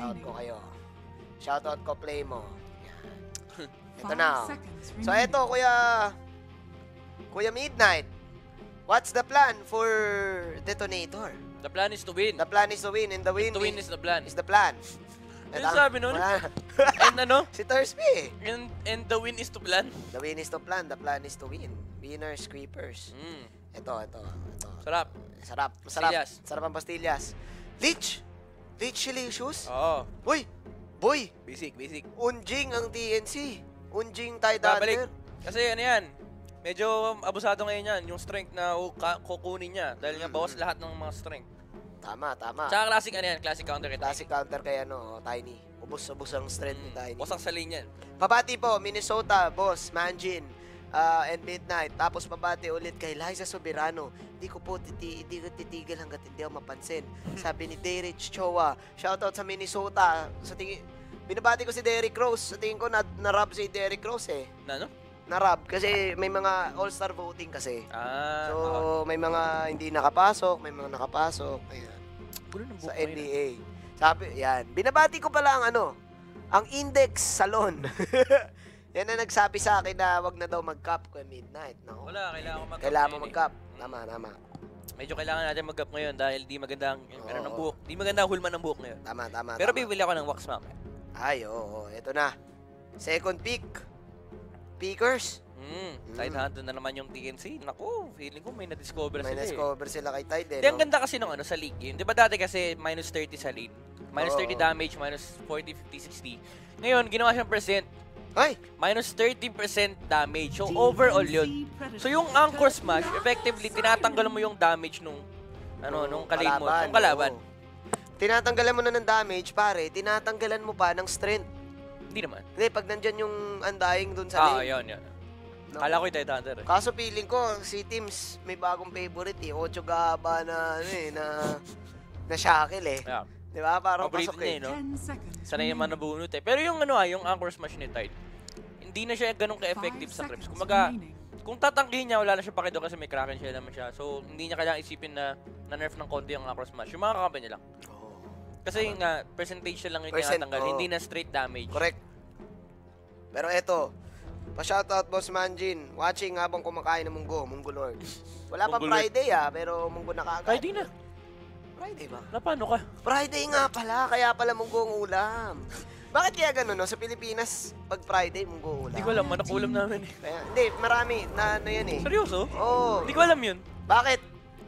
Shoutout ko kayo. Shoutout ko, play mo. Yan. Ito na. So, ito, Kuya Midnight. What's the plan for Detonator? The plan is to win. The plan is to win, and the win, To win is the plan. is the plan. Ano sabi nun? And ano? Si Thursby. And the win is to plan. The win is to plan, the plan is to win. Winners, creepers. Ito. Sarap. Sarap. Pastillas. Sarap ang pastillas. Leech Delicious. Oo. Uy! Boy! Basic. Unjing ang TNC. Unjing Tide Babalik. Hunter. Kasi ano yan, medyo abusado ngayon yan, yung strength na kukunin niya. Dahil nga bawas lahat ng mga strength. Tama. Tsaka classic ano yan, classic counter kay Classic counter kay Tiny. Ubus ang strength ni Tiny. Wasak sa lane yan. Pabati po, Minnesota, Boss, Manjin, and Midnight. Tapos pabati ulit kay Liza Soberano. Hindi ko titigil hanggat hindi ako mapansin. Sabi ni Derich Chowa. Shoutout sa Minnesota. Binabati ko si Derrick Rose. Sa tingin ko, na-rub si Derrick Rose eh. Na ano? Na-rub. Kasi may mga all-star voting kasi. Ah. So, may mga hindi nakapasok, may mga nakapasok. Ayan. Sa NBA. Sabi, yan. Binabati ko pala ang Index Salon. Yan na nagsabi sa akin na wag na daw mag-cup kay Midnight. No? Wala, kailangan ko mag-cup. Kailangan mo mag-cup. Tama. Medyo kailangan natin mag-cup ngayon dahil di maganda ang ng buhok. Di maganda ang hulma ng buhok ngayon. Tama. Pero bibili ako ng wax mamaya. Ay, oo. Ito na. Second pick. Pickers. Tide Hunter na naman yung TNC. Naku, feeling ko may na-discover May sila na-discover sila kay Tide. Ang ganda kasi ng sa league game. Di ba dati kasi minus 30 sa lane? Minus 30 damage, minus 40, 50, 60. Ngayon, ginawa siyang percent. Ay! Minus 30% damage. So, overall yun. So, yung Anchor Smash, effectively, tinatanggal mo yung damage nung kalane mo. Nung kalaban. Tinatanggalan mo na ng damage, pare. Tinatanggalan mo pa ng strength. Hindi naman. Hindi, pag nandyan yung undying dun sa lane. Yun. No? Kala ko yung Tide Hunter. Kaso feeling ko, si Teams may bagong favorite eh. Ocho Gaba na shackle eh. Yeah. Di ba? Parang Paborito pasok eh. niya, no? Sanay naman nabunot eh. Pero yung yung Anchor Smash ni Tide, hindi na siya ganun ka-effective sa creeps. Kumaga, kung tatanggihin niya, wala na siya pakido kasi may Kraken Shell naman siya. So, hindi niya kailangang isipin na nerf ng konti yung Anchor Smash. Yung mga kakampi niya lang. Kasi nga, percentage lang yung tinatanggal, hindi na straight damage. Correct. Pero eto, pa-shoutout Boss Manjin, watching habang kumakain ng Munggo Lord. Wala pa Friday pero Munggo na kaagad. Friday na. Friday ba? Na paano ka? Friday nga pala, kaya pala Munggo ang ulam. Bakit kaya gano'n, no? Sa Pilipinas, pag Friday, Munggo ulam. Hindi ko alam, manak ulam namin eh. Kaya, hindi, marami na yan eh. Seryoso? Oo. Hindi ko alam yun. Bakit?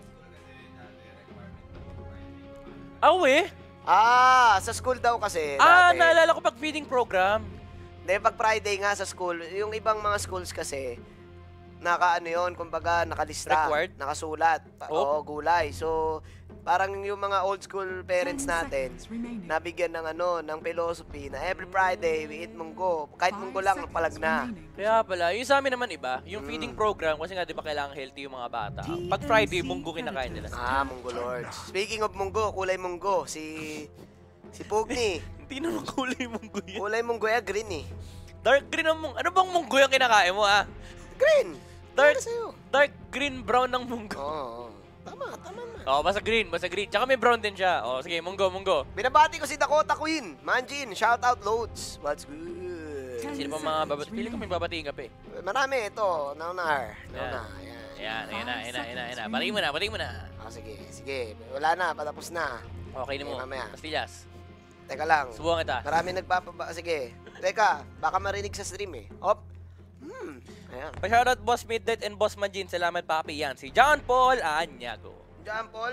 Sa school daw kasi. Dati. Naalala ko pag feeding program. Hindi, pag Friday nga sa school, yung ibang mga schools kasi, kumbaga, nakalista. Required? Nakasulat. Oo, gulay. So, parang yung mga old school parents natin, nabigyan ng philosophy na every Friday, we eat munggo. Kahit munggo lang, palag na. Kaya pala, yung sa amin naman iba, yung feeding program, kasi nga di ba kailangan healthy yung mga bata. Pag Friday, munggo kinakain nila. Munggo Lords. Speaking of munggo, kulay munggo, si Pugni. Hindi naman kulay munggo yan. Kulay munggo green eh. Dark green ang munggo. Ano bang munggo yung kinakain mo Green. Dark green brown ng munggo. Oo. Tama na. Basta green. Tsaka may brown din siya. Sige, munggo. Binabati ko si Dakota Queen. Manjin, shoutout loads. What's good? Sino pa mga babatiin? Pili ko may babatiin ka pa eh. Marami ito. Naunar. Ayan. Batiin mo na. Sige. Wala na, patapos na. Okay na mo. Mamaya. Pastillas. Teka lang. Subukan kita. Marami Sige. Teka, baka marinig sa stream eh. Ayan. Pa-shoutout Boss Midnight and Boss Manjin. Salamat papi yan. Si John Paul Anyago. John Paul?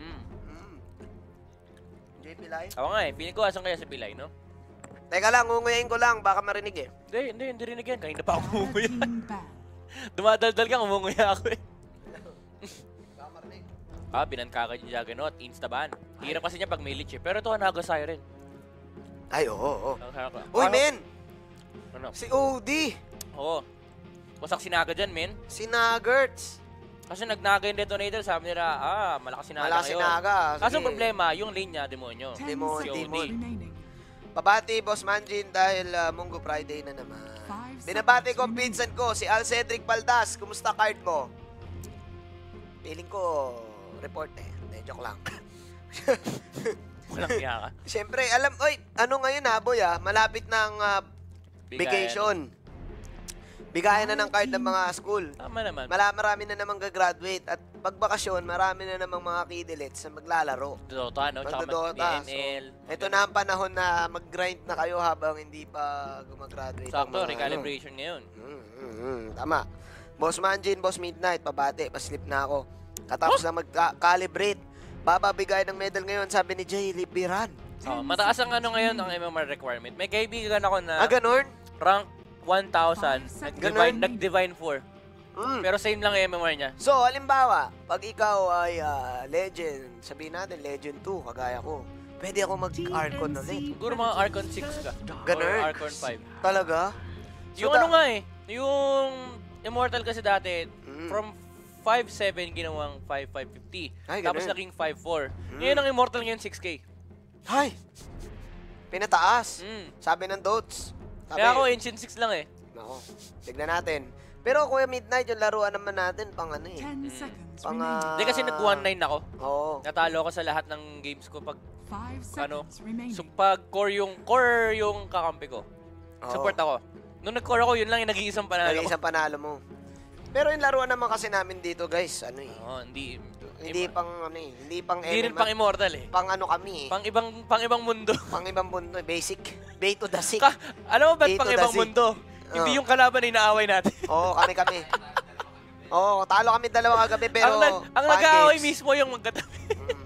JP Lai? Ako nga eh. Feeling ko asan kaya sa Pilay, no? Teka lang, ngunguyain ko lang. Baka marinig eh. Hindi rinig yan. Kanina pa ako umunguya. Dumadaldal ka, umunguya ako eh. Baka marinig. Binangka ka yung Juggernaut. Instaban. Hirap kasi niya pag may lich eh. Pero ito, Naga Siren. Ay, oo. Uy, men! Ano? Si OD! Oo. Wasak si Naga dyan, men. Si Nuggerts. Kasi nagnaga yung detonator, sabi nila, malakas si Naga Malakas si Naga. Kaso problema, yung lane niya, demonyo. Demon. Pabati, Boss Manjin, dahil Munggo Friday na naman. Binabati ko ang pinsan ko, si Al Cedric Paldas. Kumusta card mo? Feeling ko, report eh. Hindi, joke lang. Walang iya ka. Siyempre, ano ngayon ha, boy malapit ng vacation. Bigayan na ng card ng mga school. Tama naman. Marami na namang gagraduate. At pag bakasyon, marami na namang mga kidilits na maglalaro. Dota, no? Tsaka Magdodota. MNL. So, ito na ang panahon na mag-grind na kayo habang hindi pa gumagraduate. Sakto, recalibration ngayon. Tama. Boss Manjin, Boss Midnight, pabate, paslip na ako. Katapos na mag-calibrate. Bababigay ng medal ngayon, sabi ni Jay Lipiran. Mataas ang ano ngayon, ang MMR requirement. May kaibigan ako na Ganun? rank 1,000, nag-divine 4. Pero same lang yung MMR niya. So, halimbawa, pag ikaw ay legend, sabihin natin legend 2, kagaya ko, pwede ako mag-Archon ulit. Siguro mga Archon 6 ka. Ganun? Or Archon 5. Talaga? Yung ano nga yung Immortal kasi dati, from 5.7 ginawang 5.550. Ay, Tapos ganun. naging 5.4. Ngayon ang Immortal ngayon 6K. Hay! Pinataas. Mm. Sabi ng Dots. Kaya ako Ancient 6 lang eh. Nako, tignan natin. Pero Kuya Midnight, yung laruan naman natin, pang ano eh. Pang, Hindi kasi nag-1-9 ako. Oo. Natalo ako sa lahat ng games ko pag pag core yung kakampi ko. Oo. Support ako. Nung nag-core ako, yun lang yung nag-iisang panalo ko. Nag-isang panalo mo. Pero yung laruan naman kasi namin dito, guys, ano eh. Hindi pang ano eh, hindi pang Hindi rin pang immortal eh. Pang ano kami eh. Pang ibang mundo. Pang ibang mundo, basic. Bay to the sick. Alam mo ba't Bay pang to the ibang sick? mundo? Hindi yung kalaban na inaaway natin. Oo, kami. Oo, talo kami dalawa kagabi pero ang nag-aaway mismo yung magkatabi.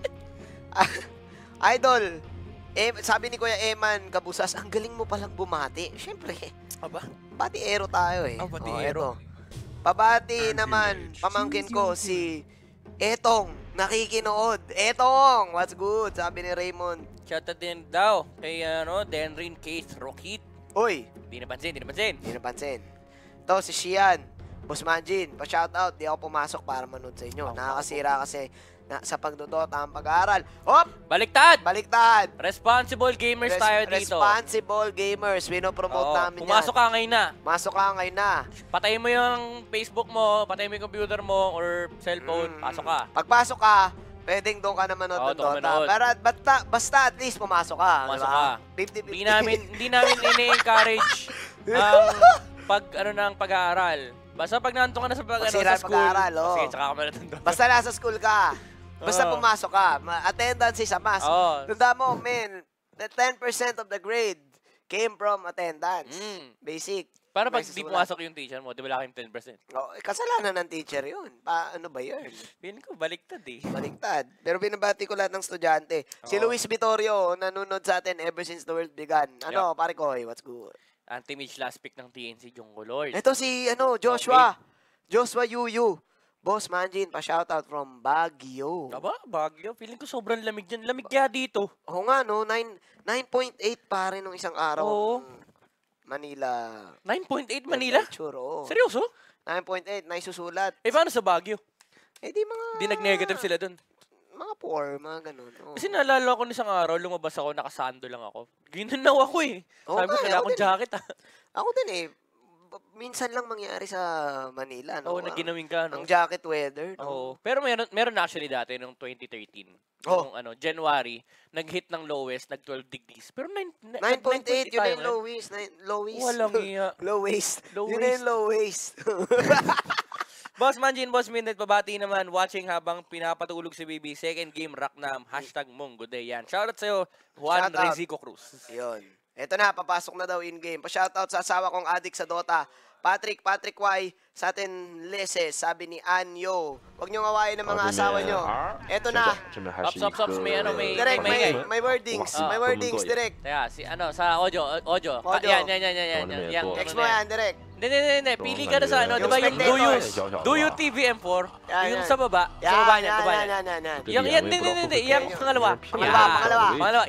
Idol, sabi ni Kuya Eman Kabusas, ang galing mo palang bumati. Siyempre, Aba? bati-ero tayo eh. Bati-ero. Eto. Pabati naman, pamangkin ko si Etong, nakikinood. Etong, what's good? Sabi ni Raymond. Shoutout din daw kay Denrin Case Rockit. Uy, Hindi napansin. hindi napansin. Ito, si Shian. Boss Manjin, pa-shoutout. Di ako pumasok para manood sa inyo. Nakakasira kasi sa pagdodota ang pag-aaral. Hop! Baliktad! Responsible gamers tayo dito. Responsible gamers. Wino-promote namin pumasok ka ngayon na. Pumasok ka ngayon na. Patayin mo yung Facebook mo, patayin mo yung computer mo, or cellphone, pasok ka. Pagpasok ka, pwedeng doon ka na manood ng doon ka Dota. manood. Basta at least pumasok ka. Pumasok diba? ka. 50-50. Hindi namin ini-encourage ang pag-aaral. Basta pag naantong ka na sa Masira sa school, pag-aaral, oo. sige, tsaka ka manood ng Dota. Basta nasa school ka. Basta Oo. pumasok ka. Attendance is a must. Oo. Tanda mo, man, the 10% of the grade came from attendance. Basic. Paano pag May di susulat. pumasok yung teacher mo, di ba laki yung 10%? Oh, kasalanan ng teacher yun. Ano ba yun? Feeling ko, baliktad eh. Baliktad. Pero binabati ko lahat ng estudyante. Si Oo. Luis Vittorio, nanonood sa atin ever since the world began. Pare ko, what's good? Anti-mage last pick ng TNC, Jungle Lord. Ito si, Joshua. Joshua Yuyu. Boss Manjin, pa-shoutout from Baguio. Aba, Baguio. Feeling ko sobrang lamig dyan. Lamig kaya dito. Oo nga, no? 9.8 pa rin nung isang araw. Oo. Manila. 9.8 Manila? Temperature, oo. Seryoso? 9.8, naisusulat. Eh, paano sa Baguio? Di mga... Di nag-negative sila dun. Mga 4, mga ganun. Oo. Kasi naalala ko isang araw, lumabas ako, nakasando lang ako. Ginanaw ako eh. Oo Sabi ko, nga, kailangan ako akong din. jacket ah. Ako din eh. Minsan lang mangyari sa Manila, no? Oo, naginawin ka, no? Ang jacket weather, no? Oo. Pero meron actually dati, noong 2013. Oh. Noong January, nag-hit ng lowest, nag-12 degrees. Pero 9.8, yun na yung tayo lowest. Lowest. Walang iya. Lowest. Low Yun na yung lowest. Boss Manjin, Boss Midnight, pabati naman, watching habang pinapatulog si Baby. Second game, Raknam, #Monggoday. Yan. Shoutout sa'yo, Juan Shoutout. Rezico Cruz. Yun. Eto na, papasok na daw in-game. Pa-shoutout sa asawa kong addict sa Dota. Patrick Y. Sa atin, Leses. Sabi ni Anyo. Huwag niyong awayin ng mga asawa niyo. Eto na. Ops, may Direct, may may wordings. May wordings, direct. Kaya, sa audio. Audio. Yan. Text mo yan, direct. Hindi. Pili ka na sa di ba yung Do You TVM4? Yung sa baba. Sa baba niya. Yan. Hindi. Yung pangalawa. Pangalawa.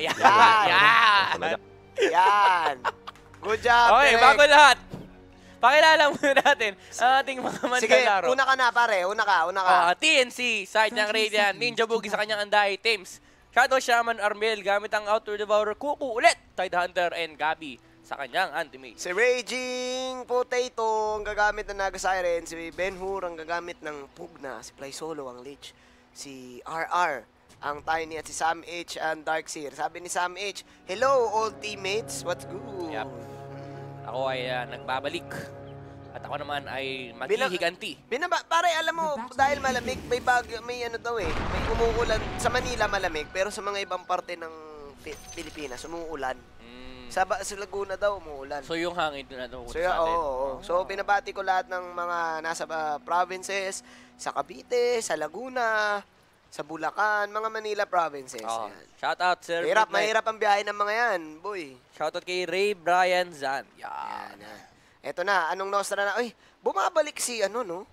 Yan. Good job, Okay, direct. bago lahat. Pakilala muna natin ang ating mga Sige, manlalaro. una ka na, pare. Una ka. TNC, side ng Radiant, Ninja Boogie sa kanyang Anday Teams. Shadow Shaman Armel gamit ang Outer Devourer, Kuku ulit, Tidehunter, and Gabi sa kanyang Anti-Mage. Si Raging Potato ang gagamit ng Naga Siren. Si Ben Hur ang gagamit ng Pugna. Si Fly Solo ang Lich. Si RR ang Tiny at si Sam H and Darkseer. Sabi ni Sam H, hello old teammates, what's good? Yep. Ako ay nagbabalik. At ako naman ay maghihiganti. Pare, alam mo, dahil malamig, may ano daw may umuulan. Sa Manila malamig, pero sa mga ibang parte ng Pilipinas, umuulan. Sa Laguna daw, umuulan. So yung hangin doon na So, So, pinabati ko lahat ng mga nasa provinces, sa Cavite, sa Laguna, sa Bulacan, mga Manila provinces. Yan. Shout out, sir. Mahirap ang biyahe ng mga yan, boy. Shout out kay Ray Brian Zan. Yan. Eto na, anong Nostra na? Uy, bumabalik si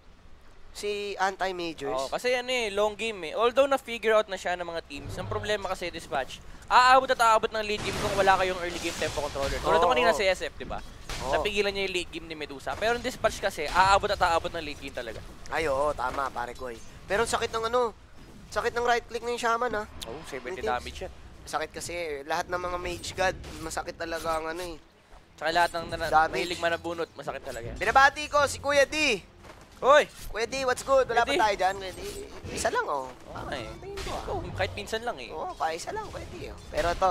si Anti-Majors. Kasi long game Although na-figure out na siya ng mga teams, ang problema kasi dispatch, aabot ng late game kung wala kayong early game tempo controller. Tulad ng kanina sa SF, di ba? Napigilan niya yung late game ni Medusa. Pero yung dispatch kasi, aabot ng late game talaga. Ay, oo, tama, pare ko Pero sakit ng sakit ng right click ng Shaman, ha? 70 damage yan. Sakit kasi, lahat ng mga mage god, masakit talaga ang Tsaka lahat ng mahilig manabunot, masakit talaga yan. Binabati ko si Kuya D. Hoy! Kuya D, what's good? Wala pa tayo dyan, Kuya D. Isa lang, Kahit minsan lang isa lang, Kuya D. Pero ito,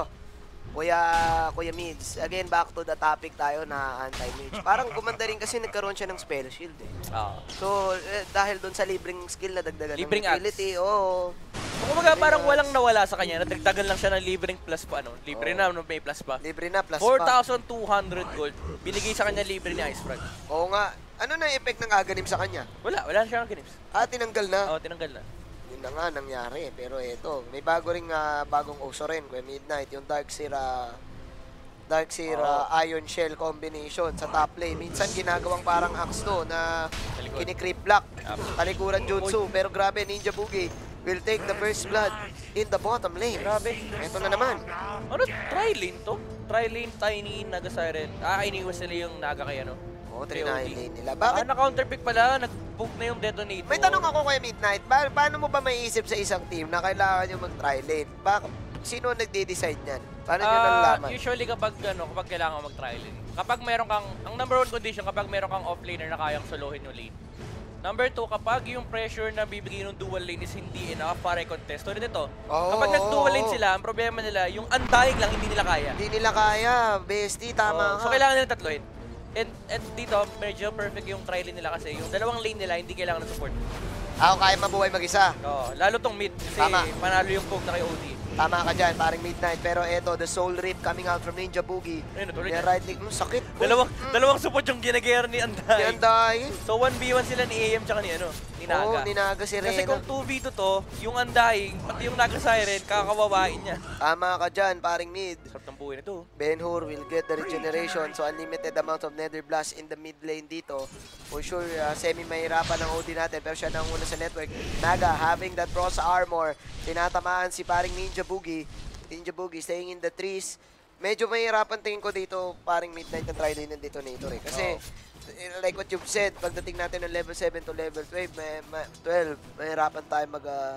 Kuya Mids, again, back to the topic tayo na anti-mage. Parang gumanda rin kasi nagkaroon siya ng spell shield So, dahil doon sa libreng skill na dagdagan libreng ng utility, Kumbaga parang walang nawala sa kanya, nadagdagan lang siya ng libreng plus pa, Libre na, may plus pa. Libre na, plus 4,200 gold. Binigay sa kanya libre ni Ice Frog. Oo nga. Ano na yung effect ng aganim sa kanya? Wala siya ng ganims. Tinanggal na? Oo, tinanggal na. Yun na nga nangyari. Pero ito, may bagong uso rin, Kuya Midnight, yung Darkseer Iron Shell combination sa top lane. Minsan ginagawang parang axe to na kini-creep block. Talikuran jutsu. Pero grabe, Ninja Boogie will take the first blood in the bottom lane. Grabe. Ito na naman. Tri-lane to? Tri-lane, Tiny, Naga Siren. Iniwas nila yung Naga kay Trinay nila. Bakit? Na-counterpick pala, nag-book na yung detonator. May tanong ako kay Midnight, paano mo ba maiisip sa isang team na kailangan nyo mag-try lane? Sino nagde-decide niyan? Paano nyo nalalaman? Usually kapag kailangan mag-try lane. Kapag meron kang, ang number one condition, kapag meron kang off-laner na kayang solohin yung lane. Number 2, kapag yung pressure na bibigay ng dual lane is hindi enough para i-contest. So, dito, kapag nag-dual lane sila, ang problema nila, yung undying lang, hindi nila kaya. Hindi nila kaya, bestie, tama So, kailangan nila tatloin. And dito, medyo perfect yung try lane nila kasi yung dalawang lane nila hindi kailangan ng support. Kaya mabuhay mag-isa. Lalo tong mid kasi panalo yung poke na kay OD. Tama ka dyan, parang Midnight. Pero eto, the Soul Rip coming out from Ninja Boogie. Yung right leg, sakit. Dalawang support yung ginagayar ni Anday. Ni Anday. So 1v1 sila ni AM tsaka ni Naga. Ni Naga si Rena. Kasi kung 2v2 to, yung Anday, pati yung Naga Siren, kakawawain niya. Tama ka dyan, paring mid. Sarap ng buhay nito. Ben-Hur will get the regeneration, so unlimited amount of Nether Blast in the mid lane dito. For sure, semi-mahirapan ang OD natin, pero siya nang una sa network. Naga having that Rosa armor, tinatamaan si paring Ninja Boogie. Ninja Boogie staying in the trees. Medyo mahirapan tingin ko dito, paring Midnight na try lane ng detonator Kasi, like what you've said, pagdating natin ng level 7 to level 12, mahirapan tayo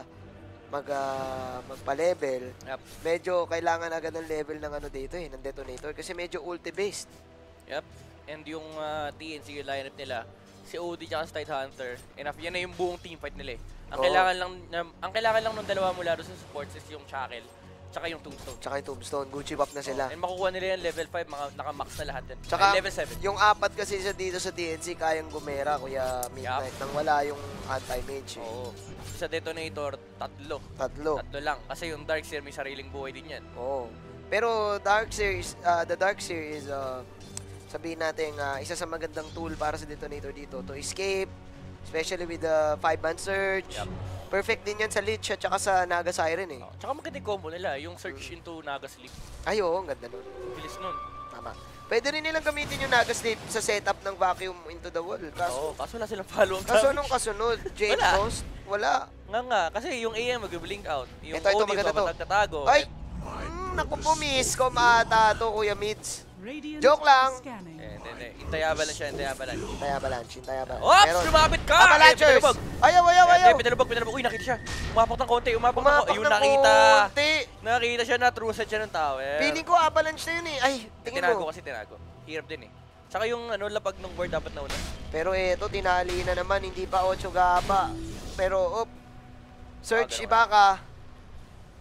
magpa-level. Medyo kailangan agad ng level ng dito ng detonator kasi medyo ulti-based. Yep. And yung TNC lineup nila, si OD at si Tidehunter, enough. Yan na yung buong teamfight nila Ang kailangan lang ng dalawa mula doon sa supports is yung Shackle, tsaka yung Tombstone. Gucci buff na sila. And makukuha nila yung level 5, naka-max na lahat yan. Tsaka level 7. Yung apat kasi dito sa DNC, kayang gumera, Kuya Midnight, nang wala yung anti-mage. Sa detonator, tatlo lang. Kasi yung Darkseer may sariling buhay din yan. Pero the Darkseer is, sabihin natin, isa sa magandang tool para sa detonator dito to escape, especially with the 5-man search. Perfect din yan sa Lich at saka sa Naga Siren Tsaka magandang combo nila, yung search into Naga Sleep. Ang ganda nun. Bilis nun. Tama. Pwede rin nilang gamitin yung Naga Sleep sa setup ng vacuum into the wall. Kaso wala silang follow-up. Kaso nung kasunod, Jane Frost, wala. Nga, kasi yung AM mag-blink out. Yung ito, OD maganda to. Magtatago. Ay! Naku po, miss ko ata to, Kuya Mids. Joke lang. Hintay avalanche. Hintay avalanche. Ops! Lumapit ka! Avalanchers! Ayaw! Pinalubog. Uy, nakita siya. Umapok ng konti. Yung nakita siya na true set siya ng tower. Feeling ko avalanche na yun Ay, tingin mo. Tinago. Hirap din Tsaka yung lapag ng board dapat na una. Pero eto, tinali na naman. Hindi pa 8 gapa. Pero, search Ibaka.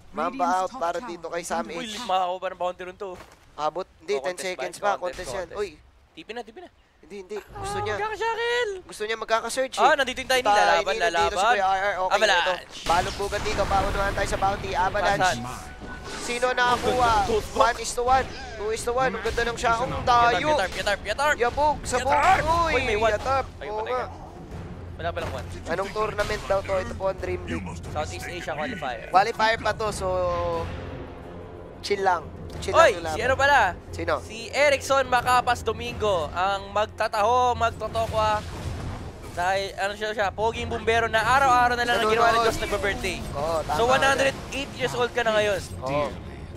Mamba out para dito kay Sam Uy, H. makakuha pa ng bounty rin to. Abot. Hindi, Oh, 10 contest seconds ba? pa. Contest yan. Uy, Tipi na, tipi na. hindi. Gusto niya. Magkakasyakil! Gusto niya magkaka-search eh. Ah, nandito yung tiny. Lalaban, Nandito si lalaban. Kuya RR. Okay, Avalanche. ito. Balong bugat dito. Paunuhan tayo sa bounty. Avalanche. Pasan. Sino nakakuha? 1:1. 2:1. Ang ganda ng siya. Ang dayo. Yatarp! Yabog. Sabog. Yatarp! Uy, Uy, may one. Yatarp. Ay, Oo patay nga. ka. Wala pa lang one. Anong tournament daw to? Ito po ang Dream League. Southeast Asia qualifier. Qualifier pa to, so chill lang. Chill Oy, lang yung si laban. ano pala? Sino? Si Erickson Macapas Domingo, ang magtotokwa. Dahil, ano siya, poging bumbero na araw-araw na lang ang ginawa ng Diyos nagbe-birthday. Oo, tama. So, 108 years old ka na ngayon. Oo.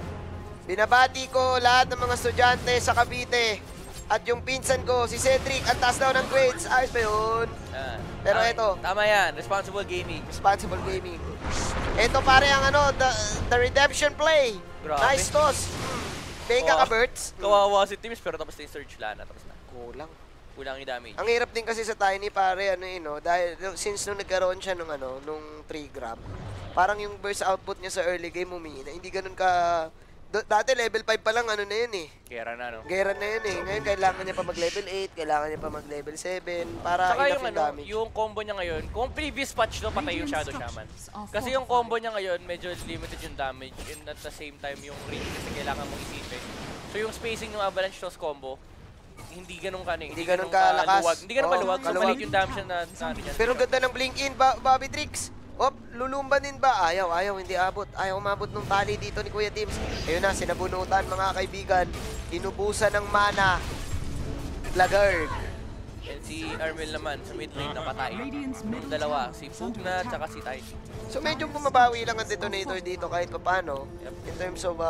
Binabati ko lahat ng mga estudyante sa Cavite. At yung pinsan ko, si Cedric, ang taas daw ng grades. Ayos ba yun? Ah, Pero tama- eto. Tama yan, responsible gaming. Responsible gaming. Ito pare ang ano, the redemption play. Grabe. Nice toss. Mega ka, Berts. Kawawa si Teams, pero tapos na yung surge lang. Tapos na. Kulang. Kulang yung damage. Ang hirap din kasi sa Tiny pare, ano yun, no? Dahil since nung nagkaroon siya nung 3 gram, parang yung burst output niya sa early game humihina. Hindi ganun ka... Dati level 5 pa lang, ano na yun eh. Kera na, no? Gera na yun eh. Ngayon kailangan niya pa mag-level 8, kailangan niya pa mag-level 7 para Saka enough yung, yung damage. yung combo niya ngayon, kung previous patch to, patay yung Shadow Shaman. Kasi yung combo niya ngayon, medyo limited yung damage and at the same time yung range kasi kailangan mong isipin. So yung spacing ng Avalanche Toss combo, hindi ganun kaning. Hindi ganun kalakas. Luwag. Hindi ganun Oo, kaluwag. So kaluwag. maliit yung damage na niya. Pero ganda ng blink in, Bobby Tricks. Op, lulumbanin ba? Ayaw, hindi abot. Ayaw umabot nung tali dito ni Kuya Tims. Ayun na, sinabunutan mga kaibigan. Inubusan ng mana. Laggard. And si Armel naman sa mid lane napatay. Yung dalawa, si Pugna at saka si Tiny. So medyo bumabawi lang ang detonator dito kahit paano. In terms of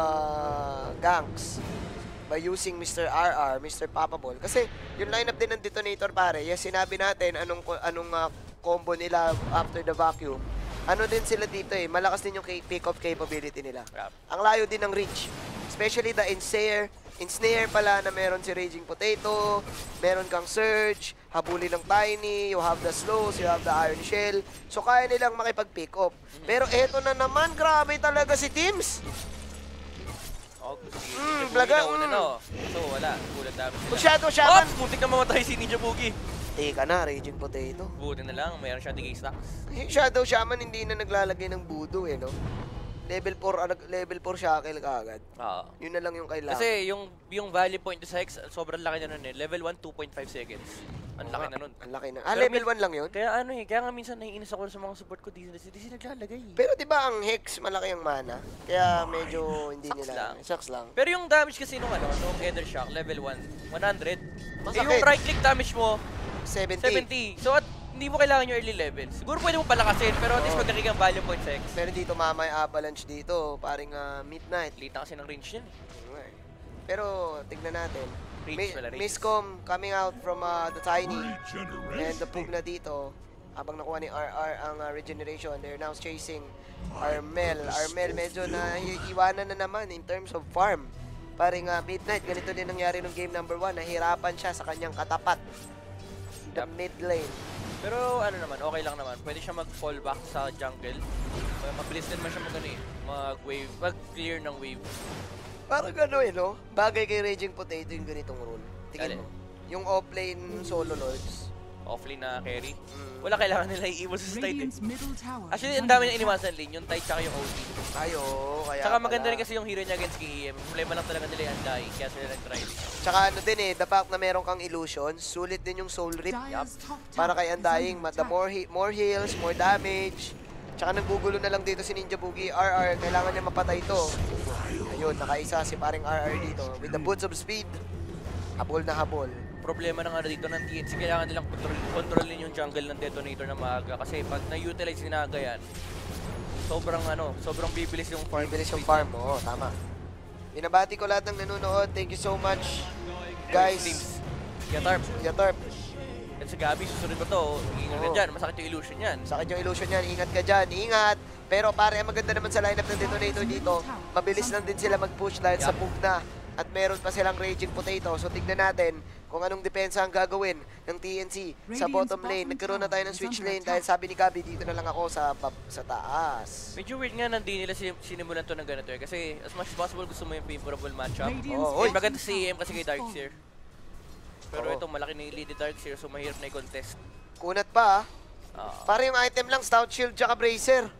ganks. By using Mr. RR, Mr. Papa Ball. Kasi yung lineup din ng detonator pare, yes, sinabi natin anong combo nila after the vacuum. Ano din sila dito eh, malakas din yung pick-off capability nila. Ang layo din ng reach. Especially the Ensnare pala na meron si Raging Potato, meron kang Surge, habulin ng Tiny, you have the Slows, you have the Iron Shell. So kaya nilang makipag-pick off. Pero eto na naman, grabe talaga si Teams. Blaga. So wala, kulang damage sila. Shadow Shaman. Oh, muntik na mamatay si Ninja Boogie. Teka na, Raging Potato. Buti na lang, mayroon siya digay stacks. Shadow Shaman hindi na naglalagay ng Voodoo eh, no? Level 4 shackle kaagad. Oo. Yun na lang yung kailangan. Kasi yung value point sa Hex, sobrang laki na nun eh. Level 1, 2.5 seconds. Ang laki na nun. Ang laki na. Pero Level 1 lang yun? Kaya ano eh, kaya nga minsan naiinis ako sa mga support ko, di sila naglalagay eh. Pero di ba ang Hex malaki ang mana? Kaya medyo hindi Sucks nila. lang. Sucks lang. Pero yung damage kasi nung nung Ether Shock, level 1, 100. Eh Masakit. yung right click damage mo, 70. 70. So at hindi mo kailangan yung early levels. Siguro pwede mo palakasin, pero at least Oo. magkakig ang value point sa Hex. Pero dito mama yung Avalanche dito, paring midnight. Lita kasi ng range yan eh. Pero tignan natin. Range pala, range. Miscom coming out from the Tiny and the Pugna dito. Habang nakuha ni RR ang regeneration, they're now chasing Armel. Armel medyo na iwanan na naman in terms of farm. Paring midnight, ganito din nangyari nung game number 1. Nahirapan siya sa kanyang katapat. The mid lane. Pero ano naman, okay lang naman. Pwede siya mag-fall back sa jungle. Mabilis din man siya mag-wave, mag-clear ng wave. Parang gano'n no? Bagay kay Raging Potato yung ganitong rule. Tingin mo. Yung offlane solo lords. Offlane na carry. Wala kailangan nila i-evil sa side eh. Actually, ang Actually, dami na iniwasan lane, yung Tide tsaka yung OT. Ayo, kaya Tsaka maganda pala. rin kasi yung hero niya against King EM. Problema lang talaga nila yung Undying, kaya sila nag-try. Tsaka ano din eh, the fact na meron kang illusion, sulit din yung soul rip. Para kay Undying, the more heals, more damage. Tsaka nanggugulo na lang dito si Ninja Boogie. RR, kailangan niya mapatay to. Ayun, nakaisa si paring RR dito. With the boots of speed, habol na habol. Problema ng dito ng TNC, kailangan nilang kontrolin yung jungle ng detonator na maaga. Kasi pag na-utilize ni Naga yan, sobrang bibilis yung farm. Bibilis yung farm, oo, tama. Binabati ko lahat ng nanonood. Thank you so much, guys. Yatarp. Yatarp. At sa Gabi, susunod ko to. Ingat ka Oo. dyan, masakit yung illusion yan. Sakit yung illusion yan. Ingat ka dyan. Ingat. Pero pare, ang maganda naman sa lineup ng detonator dito, mabilis lang din sila mag-push dahil sa Pugna. at meron pa silang Raging Potato. So tignan natin kung anong depensa ang gagawin ng TNC sa bottom lane. Nagkaroon na tayo ng switch lane dahil sabi ni Gabi, dito na lang ako sa taas. Medyo weird nga hindi nila sinimulan to ng ganito eh. Kasi as much as possible gusto mo yung favorable matchup. Oo, Eh, maganda si EM kasi kay Darkseer. Pero Oo. ito, malaki na yung lead ni Darkseer, so mahirap na i-contest. Kunat pa Ah, para yung item lang, Stout Shield tsaka Bracer.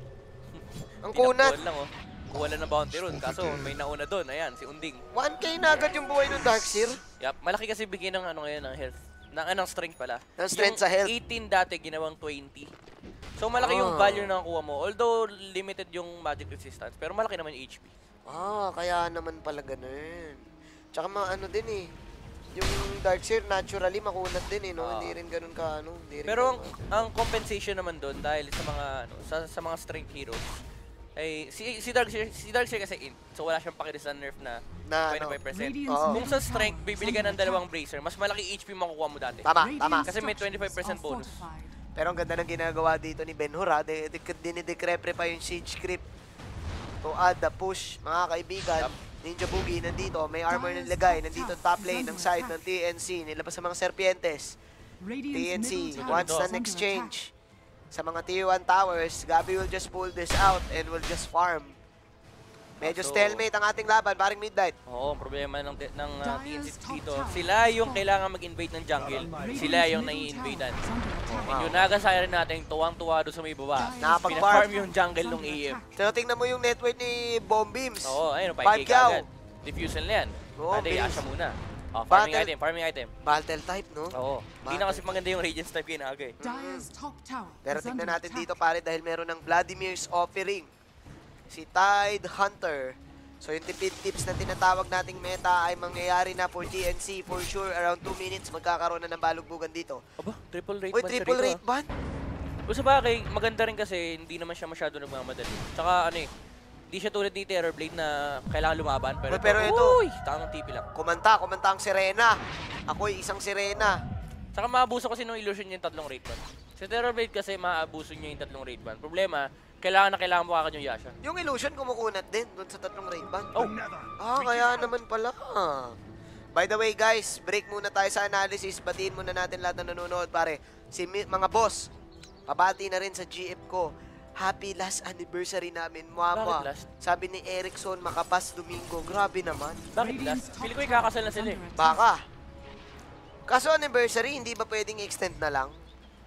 Ang kunat. tinakbuhan lang oh. Kuha lang ng bounty rune, kaso may nauna doon. Ayan, si Unding. 1k na agad yung buhay ng Darkseer. Yup, malaki kasi bigyan ng ano ngayon, ng health. Ng strength pala. Ng strength Yung sa health. 18 dati, ginawang 20. So malaki yung value na nakuha mo. Although limited yung magic resistance, pero malaki naman yung HP. Kaya naman pala ganun. Tsaka ano din eh. Yung Darkseer naturally makunat din eh, no? Hindi rin ganun ka, ano. Hindi rin Pero ganun, ang compensation naman doon dahil sa mga sa mga strength heroes ay si Darkseer kasi int. So wala siyang pakita sa nerf na 25%. Oo. Kung sa strength bibili ka ng dalawang bracer, mas malaki HP makukuha mo dati. Tama. Kasi may 25% bonus. Pero ang ganda ng ginagawa dito ni Ben Hur, ha? Dinidecrepre pa yung Siege Crypt to add the push, mga kaibigan. Ninja Boogie nandito, may armor nilagay, nandito top lane ng side ng TNC, nilabas sa mga Serpientes. TNC wants an exchange. Sa mga tier 1 towers, Gabi will just pull this out and will just farm. Medyo stalemate ang ating laban, paring Midnight. Oo, ang problema ng TNC dito, sila yung kailangan mag-invade ng jungle. Sila yung nai-invadean. Yung Naga Siren natin, tuwang-tuwa doon sa may baba. Nakapag-farm. Pina-farm yung jungle ng AM. So tingnan mo yung net worth ni Bomb Beams. Oo, ayun, 5k Pagyaw. agad. Diffusion na yan. Oo, Ate, bilis. Asha muna. Oh, Battle. farming item. Battle type, no? Oo. Hindi na kasi maganda yung Radiance type kay Naga eh. Pero tignan natin dito pare dahil meron ng Vladimir's offering. Si Tide Hunter. So yung tipid tips na tinatawag nating meta ay mangyayari na for TNC for sure. Around 2 minutes magkakaroon na ng balugbugan dito. Aba, triple rate Uy, ban triple rate ban? O sa bagay, maganda rin kasi hindi naman siya masyado nagmamadali. Tsaka ano eh, hindi siya tulad ni Terrorblade na kailangan lumaban. Pero ito, uy, tamang TP lang. kumanta ang Sirena. Ako'y isang Sirena. Tsaka maabuso kasi nung illusion niya yung 3 rate ban. Si Terrorblade kasi maabuso niya yung 3 rate ban. Problema, kailangan mo kagad yung Yasha. Yung illusion kumukunat din doon sa 3 rate ban. Oh! Kaya naman pala. By the way guys, break muna tayo sa analysis. Batiin muna natin lahat na nanonood pare. Mga boss, pabati na rin sa GF ko. Happy last anniversary namin, Mwapwa. Bakit last? Sabi ni Erickson, Makapas Domingo. Grabe naman. Bakit last? Pili ko ikakasal na sila eh. Baka. Kaso anniversary, hindi ba pwedeng extend na lang?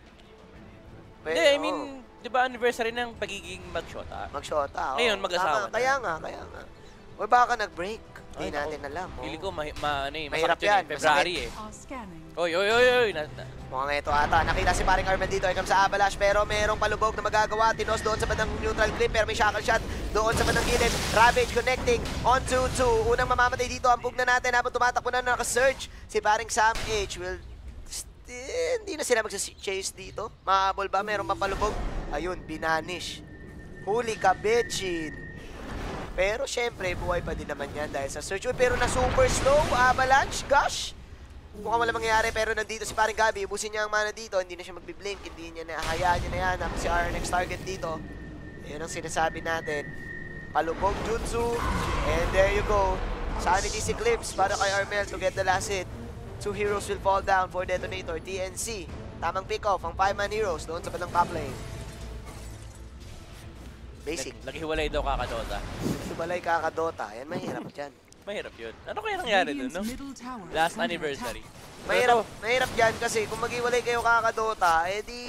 Hindi, I mean, di ba anniversary ng pagiging mag-shota? Mag-shota. Ngayon, mag-asawa na. Kaya nga. O baka nag-break. Hindi Ay, natin alam. Pili ko Mahirap masakit yan, yun eh. February eh. Oy. Mukhang ito ata. Nakita si paring Armel dito. Ikam sa Avalanche. Pero merong palubog na magagawa. Tinos doon sa bandang neutral clip. Pero may shackle shot doon sa bandang gilid. Ravage connecting on 2-2. Unang mamamatay dito. Ang bug na natin. Habang tumatakbo na nakasearch. Si paring Sam H will... Hindi na sila magsa-chase dito. Mahabol ba? Merong mapalubog. Ayun, binanish. Huli ka, Betchin. Pero syempre, buhay pa din naman yan dahil sa search. Uy, pero na super slow. Avalanche, gosh. Mukhang wala mangyayari pero nandito si paring Gabi. Ubusin niya ang mana dito. Hindi na siya magbiblink. Hindi niya na hayaan niya na yan. Si our next target dito. Ayun ang sinasabi natin. Palubog Jutsu. And there you go. Sanity's Eclipse para kay Armel to get the last hit. 2 heroes will fall down for Detonator. TNC. Tamang pick-off ang 5-man heroes doon sa bandang top lane. Basic. Naghiwalay daw kakadota. Subalay kakadota. Yan, mahirap dyan. Mahirap yun. Ano kaya nangyari dun, no? Last anniversary. Mahirap dyan kasi kung maghiwalay kayo kakadota,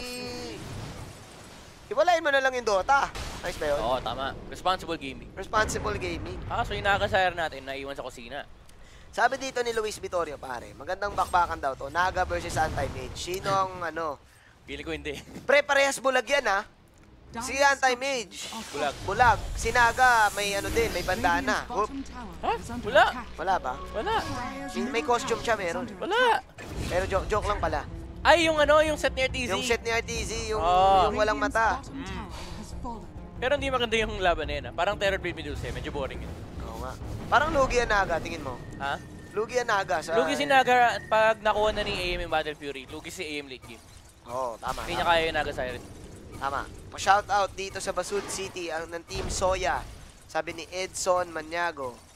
hiwalayin mo na lang yung Dota. Nice ba yun? Oo, tama. Responsible gaming. Responsible gaming. So yung nakakasayar natin, naiwan sa kusina. Sabi dito ni Luis Vittorio, pare, magandang bakbakan daw to. Naga versus Anti-Mage. Sino ang Pili ko hindi. Pre-parehas bulag yan, ha? Si Anti-Mage. Bulag. Si Naga, may din, may bandana. Ha? Wala. Wala ba? Wala. May costume siya, meron. Wala. Pero joke lang pala. Ay, yung yung set ni RTZ. Yung set ni RTZ, yung walang mata. Pero hindi maganda yung laban na yan, ha? Parang Terrorblade Medusa, medyo boring yun. Oo nga. Parang lugi ang Naga, tingin mo. Ha? Lugi ang Naga sa... Lugi si Naga pag nakuha na ni AM yung Battle Fury. Lugi si AM late game. Oo, tama. Hindi niya kaya yung Naga Siren. Tama. Pa-shoutout dito sa Basud City ang ng Team Soya. Sabi ni Edson Maniago.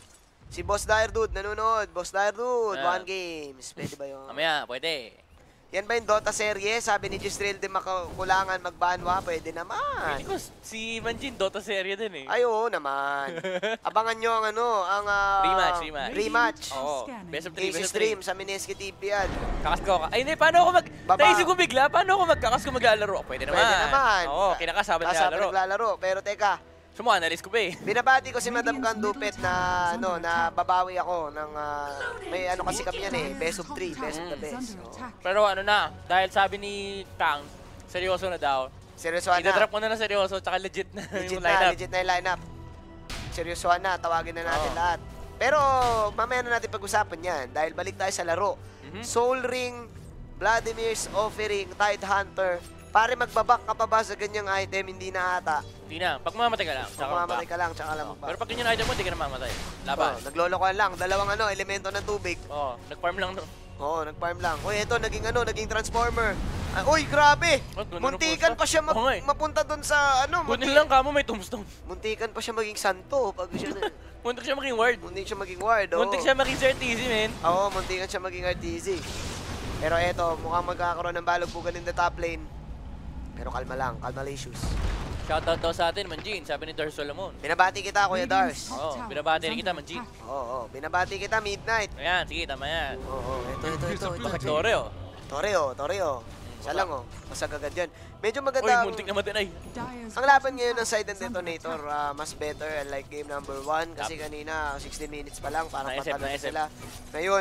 Si Boss Dire Dude, nanonood. Boss Dire Dude, Ah. 1 games. Pwede ba yun? Mamaya, pwede. Yan ba yung Dota serye? Sabi ni Gisrael de makulangan magbanwa. Pwede naman. Hindi ko, si Manjin, Dota serye din eh. Ay, oo naman. Abangan nyo ang rematch. Oo, best of 3, Casey best of 3. Stream sa Mineski TV yan. Kakas ko. Ay, hindi, paano ako naisip ko bigla, paano ako magkakas kung maglalaro? Pwede naman. Pwede naman. Oo, kinakas habang naglalaro. naglalaro. Pero teka, Sumo, analyst ko ba eh. binabati ko si Madam Kandupet na na babawi ako ng may ano kasi kami yan eh, best of 3, best of the best. Oo. Pero ano na, dahil sabi ni Kang, seryoso na daw. Seryosohan na. Idadrop mo na seryoso, tsaka legit na Legit yung na, lineup. legit na yung lineup. Seryosohan na, tawagin na natin Oo. lahat. Pero mamaya na natin pag-usapan yan dahil balik tayo sa laro. Soul Ring, Vladimir's Offering, Tide Hunter. Pare, magbabak ka pa ba sa ganyang item? Hindi na ata. Hindi na, pag mamamatay ka lang. Kung mamamatay ka lang, tsaka lang magbak. Pero pag ganyan item mo, hindi ka na mamamatay. Laban. Naglolokohan lang. Dalawang elemento ng tubig. Oo, nag-farm lang no. Oo, nag-farm lang. Uy, ito, naging transformer. Uy, grabe! Ganda ng Muntikan pusta. pa siya Oo nga eh. mapunta doon sa Kunin lang kamo, may tombstone. Muntikan pa siya maging santo. Pag siya Muntik siya maging ward. muntik siya maging ward. Oo. Muntik siya maging CRTZ, men. Oo, muntikan siya maging RTZ. Pero eto, mukhang magkakaroon ng balog-bugan in the top lane. Pero kalma lang, kalmalicious. Shoutout daw sa atin, Manjin, sabi ni Dar Solomon. Binabati kita, Kuya Dars. Oo, binabati rin kita, Manjin. Oo, binabati kita, Midnight. Ayan, sige, tama yan. Oo, ito. Torre, oh. Toreo. Isa lang, oh. Masag agad yan. Medyo Uy, maganda muntik na matin ay. ang laban ngayon ng Side and Detonator. Mas better, unlike game number 1. Kasi kanina, 60 minutes pa lang, parang Na-SF, patalo na na-SF. sila. Ngayon,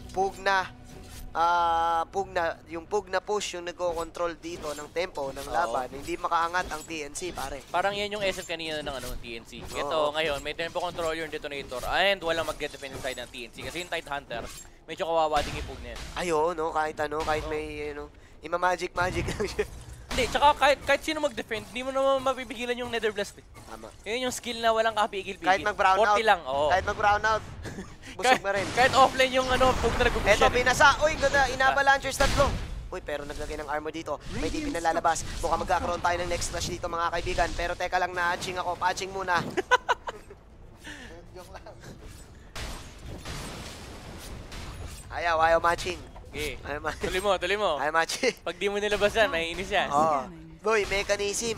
yung pug na push yung nagko-control dito ng tempo ng laban. Hindi makaangat ang TNC, pare. Parang yan yung SF kanina ng TNC. Oo. Ito, ngayon, may tempo controller yung detonator and walang mag-get-defend side ng TNC. Kasi yung Tide Hunter, medyo kawawa din yung pug na yan. Ayo, no, kahit may, ima-magic lang siya. Hindi, tsaka kahit sino mag-defend, hindi mo naman mapipigilan yung Nether Blast eh. Tama. Yun yung skill na walang kapigil-pigil. Kahit mag-brown 40 out. lang, oo. Kahit mag-brown out, busog na rin. Kahit offline yung pug na nag-push Eto, yan. binasa. Uy, ganda. Inavalanchers tatlo. Uy, pero naglagay ng armor dito. May DP na lalabas. Mukhang magkakaroon tayo ng next flash dito, mga kaibigan. Pero teka lang, na-hatching ako. Patching muna. Joke lang. Ayaw matching. Okay. Ayaw matching. Tuloy mo. Ayaw matching. Pag di mo nilabasan, maiinis yan. Oo. Boy, mechanism.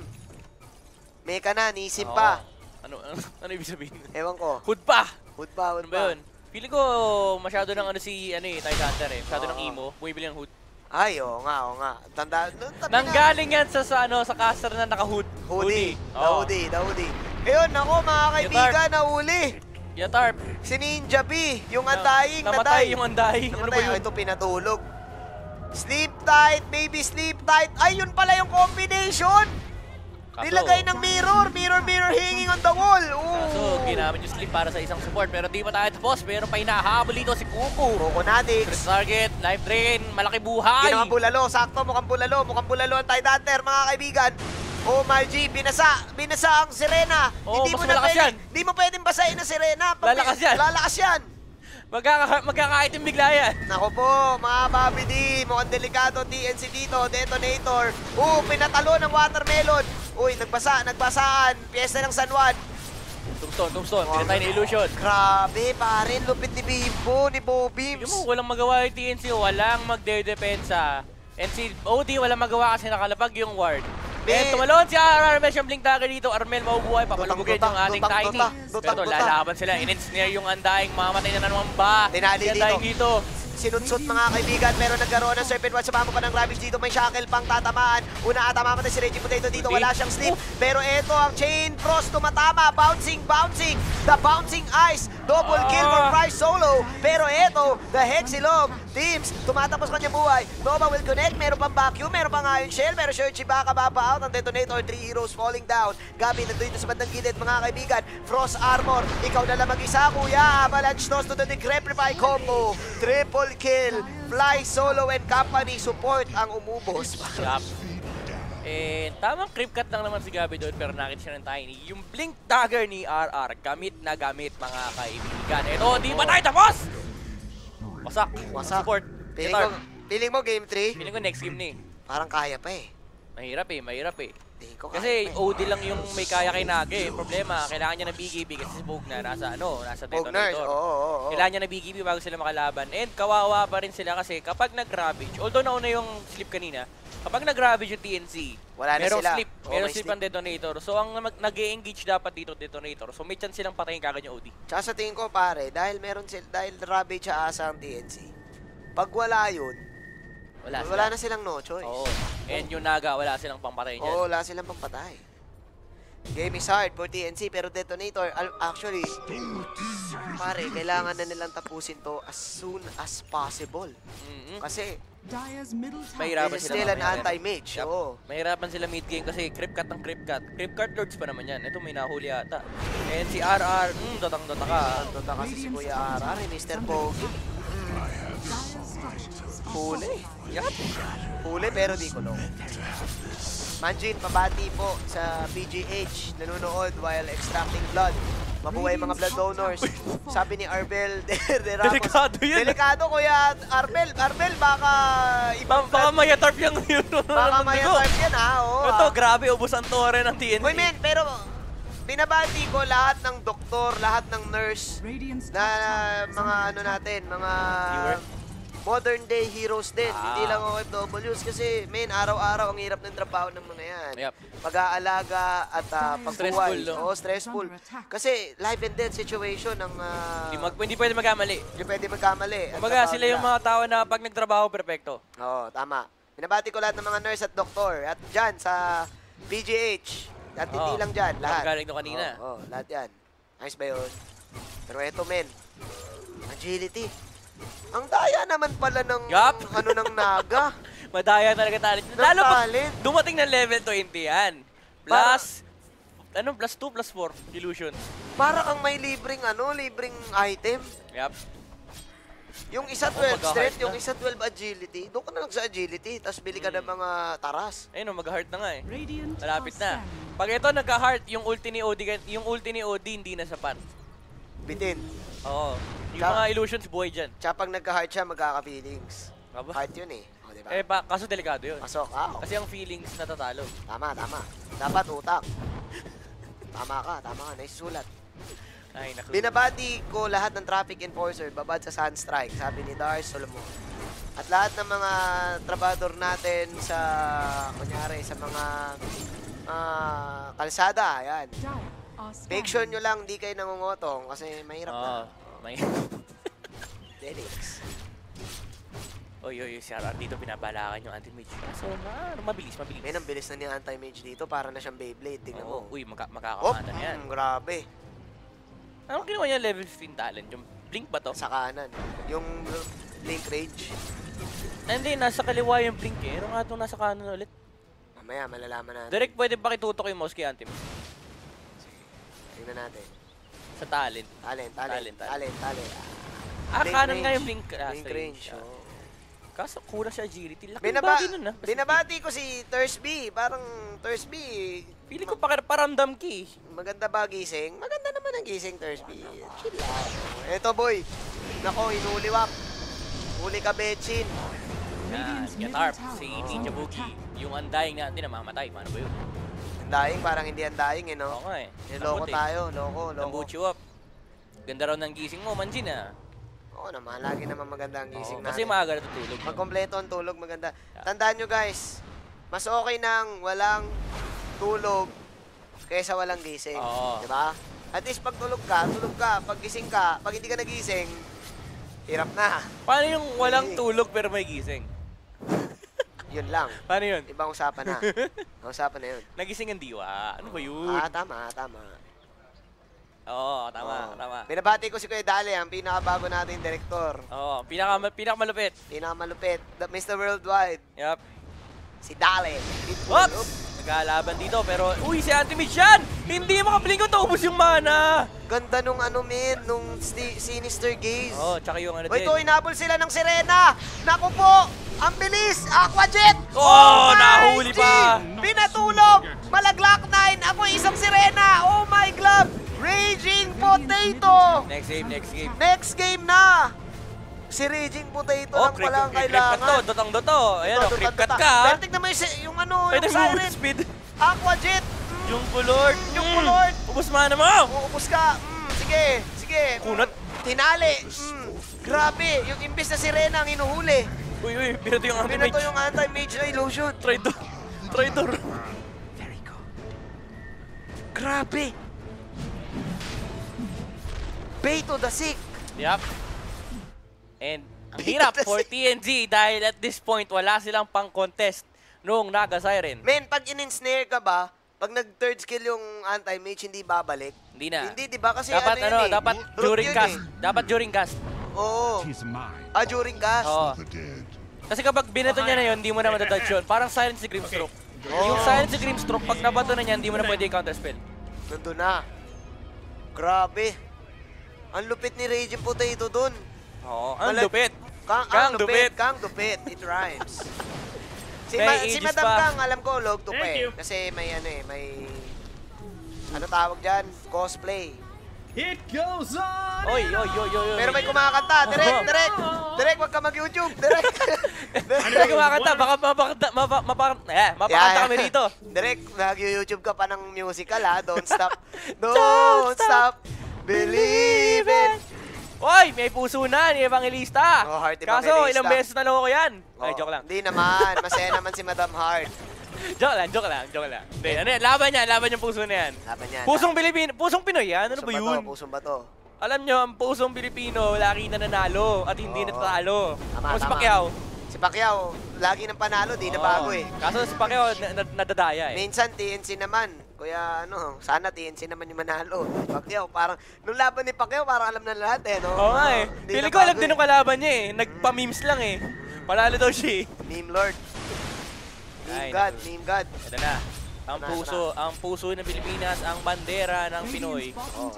Meka na, nisim pa. Ano ibig sabihin? Ewan ko. Hood pa! Hood pa. Ano ba yun? Feeling ko masyado ng Tide Hunter eh. Masyado ng emo. Bumibili ng hood. Ay, oo nga. Tanda. Nanggaling yan sa caster na naka-hood. Hoodie. Oo. The hoodie. Ayun, ako mga kaibigan, nahuli. Yatarp. Si Ninja B, yung Undying, Namatay yung Undying. Ano ba yun? Ito pinatulog. Sleep tight, baby, sleep tight. Ay, yun pala yung combination. Nilagay ng mirror, hanging on the wall. So, ginamit yung sleep para sa isang support. Pero di pa tayo tapos. Meron pa hinahabol dito si Kuku. Coconatics. First target, life drain, malaki buhay. Ginawang bulalo, sakto, mukhang bulalo ang Tide Hunter, mga kaibigan. Oh my G, binasa ang Sirena. Oo, mas malakas yan. Hindi mo pwedeng basahin ang Sirena. Lalakas yan. Magkaka-item bigla yan. Nako po, mga Bobby D, mukhang delikado TNC dito, detonator. Pinatalo ng watermelon. Uy, nagbasaan, piyesta ng San Juan. Tombstone, pinatay ni Illusion. Grabe, pare, lupit ni Bimbo, ni Bobims. Yung mo, walang magawa yung TNC, walang magde-depensa. And si OD, walang magawa kasi nakalapag yung ward. And tumalon si Armel, siyang blink dagger dito. Armel mabubuhay, papalugugin yung ating Tiny. Pero lalaban sila, in-ensnare yung Undying, mamamatay na naman ba? Tinali dito. Sinutsot mga kaibigan, pero nagkaroon ng Serpent Ward. Sumama pa ng Ravage dito, may shackle pang tatamaan. Una ata mamatay si Reggie Potato dito, wala siyang sleep. Pero eto ang Chain Frost tumatama, bouncing. The bouncing ice, double kill for Price Solo. Pero eto, the Hexilong teams, tumatapos kanyang buhay. Nova will connect, meron pang vacuum, meron pang Iron Shell, pero Shurchi baka mapa out ang detonator, 3 heroes falling down. Gabi nandito sa bandang gilid mga kaibigan. Frost Armor, ikaw na lang mag-isa kuya. Avalanche toss to the Decrepify combo. Triple kill, Fly Solo and company support ang umubos. Yup. And tamang creep cut lang naman si Gabi doon pero nakita siya ng Tiny. Yung blink dagger ni RR, gamit na gamit mga kaibigan. Ito, di ba tayo tapos? Wasak. Support. Feeling mo game 3? Feeling ko next game na eh. Parang kaya pa eh. Mahirap eh. Tingin ko Kasi kaya. OD lang yung may kaya kay Nage. Problema, kailangan niya ng BKB kasi si Pogue na nasa Pogners, detonator. oo. Kailangan niya ng BKB bago sila makalaban. And kawawa pa rin sila kasi kapag nag-ravage, although nauna yung sleep kanina, kapag nag-ravage yung TNC, Wala na merong sila. sleep. Oo, Merong may sleep sleep. ang detonator. So ang nag-e-engage dapat dito detonator. So may chance silang patayin kagad yung OD. Tsaka sa tingin ko pare, dahil dahil Ravage sa asa ang TNC. Pag wala yun, wala na silang no choice. Oo. And yung Naga, wala silang pangpatay dyan. Oo, wala silang pampatay. Game is hard for TNC pero detonator, actually, pare, kailangan na nilang tapusin to as soon as possible. Kasi, Mahirapan this is sila still an mamaya. anti-mage. Yup. Oo. Mahirapan sila mid-game kasi creep cut ang creep cut. Creep cut lords pa naman yan. Ito may nahuli ata. And si RR, datang-data ka. Ito kasi si Kuya RR, Mr. Pogi. Huli. Yup. Huli pero di ko long. Manjin, pabati po sa PGH, nanonood while extracting blood. Mabuhay mga blood donors. Sabi ni Arbel de Ramos. Delikado yan. Delikado, Kuya Arbel. Arbel, baka ibang Baka maya tarp yung yun. baka maya type yan, ha? Oo, Ito, ha? grabe, ubos ang tore ng TNT. Uy, men, pero binabati ko lahat ng doktor, lahat ng nurse, na mga ano natin, mga Viewer? modern day heroes din. Ah. Hindi lang OFWs kasi, men, araw-araw ang hirap ng trabaho ng mga yan. Yup. Pag-aalaga at Stressful, pagbuhay. no? Oo, stressful. Kasi life and death situation ng Hindi pwede magkamali. hindi pwede magkamali. Ang Kumbaga, trabaho sila yung nila. mga tao na pag nagtrabaho, perfecto. Oo, tama. Binabati ko lahat ng mga nurse at doktor. At dyan sa PGH. At hindi Oo. lang dyan, lahat. Galing doon kanina. Oo, lahat yan. Ayos ba yun? Pero eto, men. Agility. Ang daya naman pala ng Yup. ano ng Naga. Madaya talaga talent. Ng Lalo pag talent. dumating ng level 20 yan. Plus, plus 2, plus 4, illusion. Para kang may libreng item. Yup. Yung isa 12 mag-heart strength, na. yung isa 12 agility. Doon ka na lang sa agility, tapos bili ka ng mga taras. Ayun, mag-heart na nga eh. Malapit na. Pag ito nagka-heart, yung ulti ni OD hindi na sapat. Bitin. Oo. Yung Tsaka- mga illusions buhay dyan. Tsaka pag nagka-heart siya, magkaka-feelings. Aba. Heart yun eh. O, diba? Kaso delikado yun. Pasok. Kasi ang feelings natatalo. Tama. Dapat utak. Tama ka. Naisusulat. Ay, naku. Binabati ko lahat ng traffic enforcer, babad sa Sunstrike, sabi ni Dars Solomon. At lahat ng mga trabador natin sa, kunyari, sa mga kalsada, ayan. Make sure nyo lang di kayo nangungotong kasi mahirap na. May... Delix. Oy, si RR dito pinabalakan yung anti-mage. So, mabilis. May nang bilis na ni anti-mage dito, para na siyang Beyblade, tingnan mo. Uy, makakamata na yan. Grabe. Anong ginawa niya level 15 talent? Yung blink ba to? Sa kanan. Yung blink range. Hindi, nasa kaliwa yung blink eh. Ano nga itong nasa kanan ulit? Mamaya, malalaman natin. Direct pwede pakitutok yung mouse kay anti-mage. Tingnan natin. Sa talent. Talent. Ah, Blink kanan range. nga yung blink. Blink range, oo. Kaso kulang siya agility. Laki yung body nun ah. Binabati ko si Thursby. Parang Thursby, Feeling ko paramdam ki. maganda ba gising? Maganda naman ang gising, Thursby. Chill lang. Eto, boy. Nako, inuliwak. Huli ka, Betchin. Yan, Tarp, si Ninja Boogie. Yung undying natin namamatay. Paano ba yun? Andaing, parang hindi andaing, eh, no? Oo nga eh. Niloko tayo, loko. Tambuch you up. Ganda raw ng gising mo, Manjin ah. Oo naman, lagi naman maganda ang gising Oo, kasi natin. maaga natutulog. Magkompleto ang tulog, maganda. Tandaan nyo, guys, mas okay nang walang tulog kaysa walang gising. Oo. Diba? At least pag tulog ka. Pag gising ka, pag hindi ka nagising, hirap na. Paano yung walang tulog pero may gising? Yun lang. Paano yun? Ibang usapan na. Ang usapan na yun. Nagising ang diwa. Ano ba yun? Tama. Oo, tama. Binabati ko si Kuya Dale, ang pinakabago nating direktor. Oo, pinakamalupit. Pinakamalupit, Mr. Worldwide, Yup. si Dale. Pitbull. Oops! Nagkalaban dito pero, uy, si anti-mage yan! Hindi makablink ko, ubos yung mana! Ganda nung nung Sinister Gaze. Oo, tsaka yung ano Wait, din. inabol sila ng Sirena. Naku po, ang bilis. Aqua Jet. Oh, my nahuli G! pa. Pinatulog. Malaglock 9. Ako isang Sirena. Oh my glove. Raging Potato. Next game. Next game na. Si Raging Potato lang pala ang Creep cut kailangan. to, dotong-doto. Ayan, Ito, creep cut ito. ka. Pero tignan mo yung Pwede yung mo siren. speed. Aqua Jet! Yung Lord! Yung Lord! Ubus mana mo! Uubos ka! Sige! Sige! Kunat! Tinali! Grabe! Yung imbis na sirena ang inuhuli. Uy, binato yung anti-mage. Binato yung anti-mage na illusion. Traitor. Grabe! Bay to the sick! Yup. And ang hirap for TNG dahil at this point wala silang pang-contest noong Naga Siren. Men, pag in-snare ka ba, pag nag-third skill yung anti-mage, hindi babalik? Hindi na. Hindi, di ba? Kasi Dapat ano yun eh. dapat Root during yun cast. eh. Dapat during cast. Oo. During cast. Oo. Kasi kapag binato niya na yun, hindi mo na madadodge yun. Parang Silent si Grimstroke. Yung Silent si Grimstroke, pag nabato na niya, hindi mo na pwede i-counter spell. Nandun na. Grabe. Ang lupit ni Raging Potato dun. Oo, ang lupit. Ang lupit. Kang lupit. It rhymes. Si Madam Kang, alam ko, log to pa eh. Kasi may ano tawag dyan? Cosplay. It goes on! Oy. Pero may kumakanta. Direk, wag ka mag-YouTube. Direk. Hindi kumakanta, baka mapakanta kami rito. Direk, nag-YouTube ka pa ng musical ha. Don't stop believing. Oy, may puso na ni Evangelista. Oh, Heart Kaso Evangelista. ilang beses na loko yan. Ay, joke lang. Hindi naman. Masaya naman si Madam Heart. Joke lang. Hindi, ano yan, laban yung puso na yan. Laban yan. Pusong Pinoy yan, ano ba yun? Pusong bato. Alam nyo, ang pusong Pilipino, lagi na nanalo at hindi natalo. Tama, Kung si tama. Pacquiao. Si Pacquiao, lagi ng panalo, di na bago eh. Kaso si Pacquiao, nadadaya eh. Minsan TNC naman. Kuya, sana TNC naman yung manalo. Pacquiao, parang, nung laban ni Pacquiao, parang alam na lahat eh, no? Oo nga eh. Di Pili na ko alam bago din eh. ng kalaban niya eh. Nagpa-memes lang eh. Panalo daw siya eh. Meme Lord. Ay, Meme God. Ito na. Ang puso ng Pilipinas, ang bandera ng Pinoy.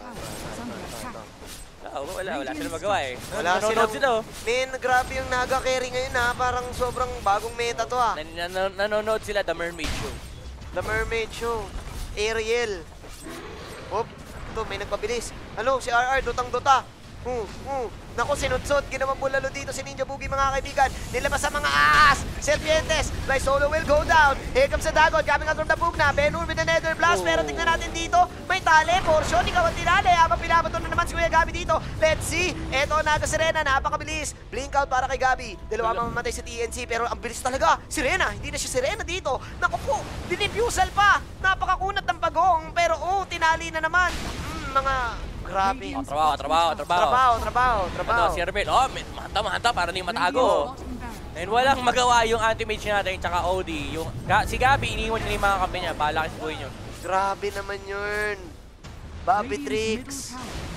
Wala silang magawa eh. Nanonood sila oh. Men, grabe yung Naga carry ngayon ha. Parang sobrang bagong meta to ha. Nanonood sila The Mermaid Show. The Mermaid Show. Ariel. Hop. Ito, may nagpabilis. Ano, si RR, dutang-duta. Naku, sinudsod. Ginawang bulalo dito si Ninja Boogie, mga kaibigan. Nilabas sa mga aas. Serpientes. Fly Solo will go down. Here comes the Dagon. Coming out from the Bugna. Ben-Hur with the Nether Blast. Pero tingnan natin dito. May tali. Portion. Ikaw ang tinali. Habang pinabato na naman si Kuya Gabi dito. Let's see. Eto, Naga Sirena. Napakabilis. Blink out para kay Gabi. Dalawa mamamatay sa TNC. Pero ang bilis talaga. Sirena. Hindi na siya Sirena dito. Naku po. Dinifusal pa. Napakakunat ng pagong. Pero tinali na naman. Mga... Grabe. Trabaho. Ito, si Arbel. Mahanta para hindi matago. And walang magawa yung anti-mage natin, tsaka OD. Si Gabi, iniwan niya yung mga kampi niya. Bahala kasi buhay niyo. Grabe naman yun. Bobby Tricks.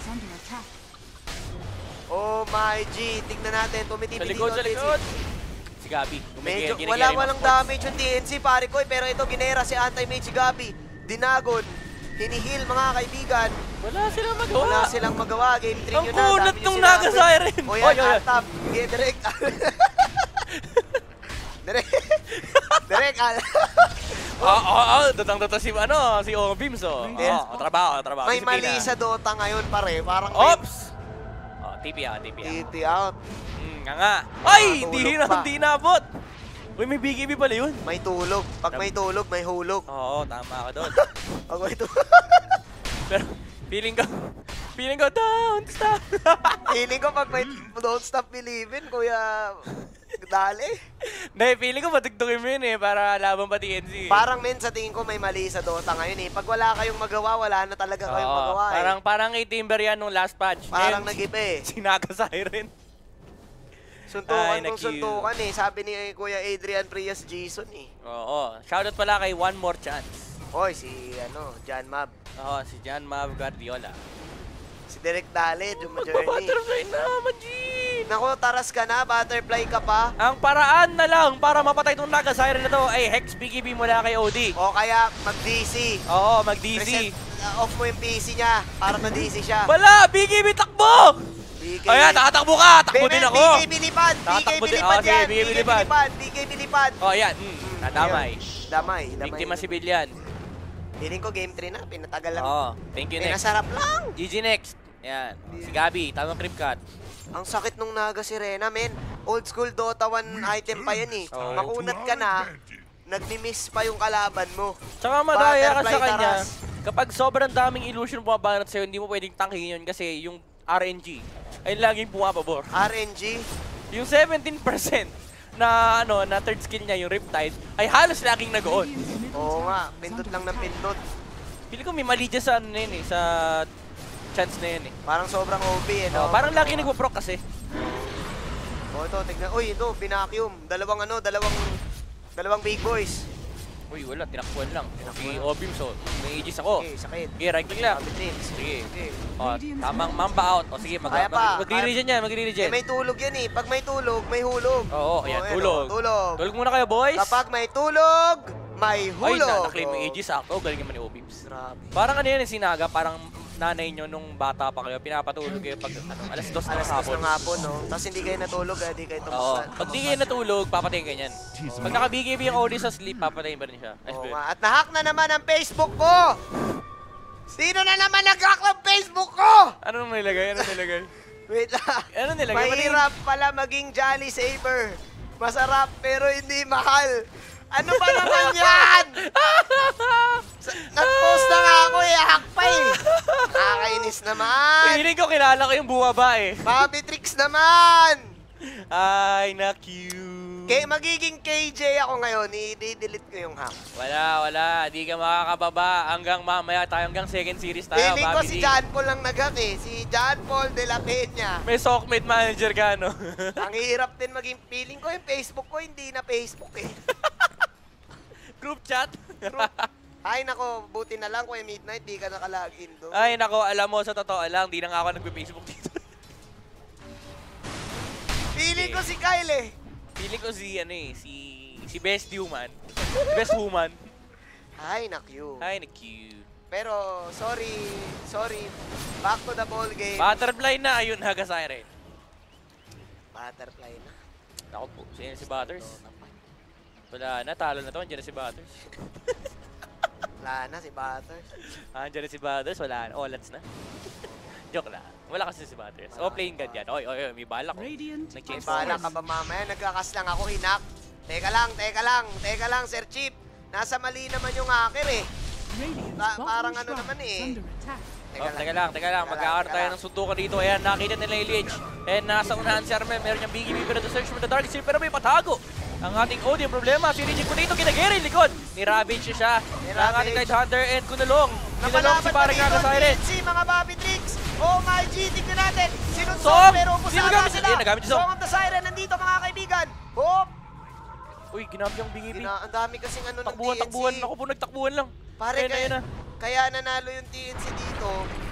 Oh my G. Tignan natin. Tumitibig dito. Sa likod. Si Gabi. Medyo, walang damage yung TNC, pare ko. Pero ito, ginera si anti-mage si Gabi. Dinagon. Hinihil, mga kaibigan. Wala silang magawa. Game 3 Ang yun na. kunat nung Naga Siren. O yan, atap. Sige, direct. Direct. Dutang-duta si Obims oh. Trabaho. May mali sa Dota ngayon, pare. Parang Ops! TP out. TP out. Nga. Ay! Tulog pa. Hindi nabot. Uy, may BKB pala yun. May tulog. Pag may tulog, may hulog. Oo, tama ka doon. Pag may tulog. Pero, feeling ko, don't stop. Feeling ko pag may don't stop believing, kuya, dali. Hindi, feeling ko matugtugin mo yun eh, para laban pa TNC. Parang sa tingin ko may mali sa Dota ngayon eh. Pag wala kayong magawa, wala na talaga kayong magawa eh. Parang kay Timber yan nung last patch. Parang Ngayon, nag-iba eh. Si Naga Siren. Suntukan eh. Sabi ni Kuya Adrian Prias Jason eh. Oo. Shoutout pala kay One More Chance. Hoy, si John Mab. Oo, si John Mav Guardiola. Si Derek Dalet, yung journey. Butterfly na, Majin! Nako, taras ka na, butterfly ka pa. Ang paraan na lang para mapatay itong Naga Siren na to ay Hex BKB mula kay OD. O kaya mag-DC. Oo, mag-DC. Off mo yung PC niya para ma-DC siya. Wala! BKB takbo! Ayan, tatakbo ka! Takbo din ako! BKB lipad! Tatakbo din. BKB Sige, yan! BKB BKB lipad. lipad! BKB lipad! Oh, ayan. Nadamay. Damay. Biktima civilian. Feeling ko game 3 na, pinatagal lang. Oo, thank you next. Pinasarap lang! GG next. Yan. Si Gabi, tamang creep cut. Ang sakit nung Naga Sirena, men. Old school Dota 1 item pa yan eh. Oh. Makunat ka na, nagmi-miss pa yung kalaban mo. Tsaka madaya ka Butterfly sa kanya. taras. Kapag sobrang daming illusion bumabanat sa'yo, hindi mo pwedeng tangkihin yun kasi yung RNG ay laging pumapabor. RNG? Yung 17% na na third skill niya, yung Riptide, ay halos laging nag-on. Oo nga, pindot lang ng pindot. Pili ko may mali dyan sa ano na yun eh, sa chance na yun eh. Parang sobrang OB eh, Oh, no? parang lagi nagpo-proc kasi. Oh, ito, tignan. Uy, ito, binacuum. Dalawang big boys. Uy, wala, tinakbuhan lang. Si Tinakbuhan. Obim, so may aegis ako. Okay, sakit. Sige, right click lang. Sige. Okay. O, tamang mamba out. O sige, Kaya pa. magre-regen yan, Eh, magre-regen. may tulog yan eh. Pag may tulog, may hulog. Oo, ayan, ayan, tulog. oh, tulog. Tulog muna kayo, boys. Kapag may tulog, may Ay, hulog. na-claim yung aegis ako. Galing naman ni Obims. Grabe. Parang ano yan, sinaga, parang nanay nyo nung bata pa kayo, pinapatulog kayo pag alas 2 ng Alas 2 hapon. ng hapon, no? Tapos hindi kayo natulog, di kayo Oo. tumusan. Pag di kayo natulog, papatayin kayo yan. Pag naka-BKB yung Odie sa sleep, papatayin pa rin siya. Ay, Oo nga. At nahack na naman ang Facebook ko! Sino na naman nag-hack ng Facebook ko? Ano nilagay? Ano nilagay? Wait lang. Ano nilagay? Mahirap pala maging Jolly Saber. Masarap pero hindi mahal. Ano ba naman yan? Nag-post na nga ako eh, hack pa eh. Nakakainis naman. Feeling ko kilala ko yung bumaba eh. Bobby Tricks naman. Ay, na-cute. Magiging KJ ako ngayon, i-delete ko yung hack. Wala. Di ka makakababa. Hanggang mamaya tayo, hanggang second series tayo, Feeling ko Bobby si D. John Paul lang nag-hack eh. Si John Paul de la Peña. May sockmate manager ka, no? Ang hirap din maging feeling ko yung Facebook ko, hindi na Facebook eh. Group chat. Ay nako, buti na lang kung midnight, di ka nakalagin doon. Ay, nako, alam mo, sa totoo lang, di na nga ako nagpe-Facebook dito. Feeling ko si Kyle eh. Feeling ko si Best Human. Best Human. Ay, nakyu. Ay, na-cute. Pero, sorry. Back to the ball game. Butterfly na, ayun, Haga Siren. Butterfly na. Ako po, si Butters. Wala na, talo na to, andyan na si Butters. Wala na si Butters. Andyan na si Butters, wala na. Oh, lats na. Joke lang. Wala kasi si Butters. Oh, playing god yan. Oy, may balak ko. May Nag-change bala forms. ka ba mamaya? Nagkakas lang ako, hinak. Teka lang, Sir Chief. Nasa mali naman yung hacker eh. Parang ano naman eh. Teka lang. Magkakaroon tayo ng suntukan dito. Ayan, nakita nila yung Lich. And nasa unahan si Armen. Meron niyang BKB pero the search from the dark side. Pero may patago. Ang ating Odie, ang problema, si Reject Potato, kinagiri yung likod. Ni-ravage siya. Ang ating Kite Hunter and Kunalong. Kunalong si parang Haga Siren. Mga Bobby Tricks. Oh my G, tignan natin. Sinunsong Som! pero Sino pusada gamit? sila. Ayun, nagamit si Som. Song of the Siren nandito mga kaibigan. Hop! Uy, ginamit yung BKB. Ang dami kasing ano ng Takbuhan. TNC. Ako po, nagtakbuhan lang. Pare, Ayun na. kaya nanalo yung TNC dito.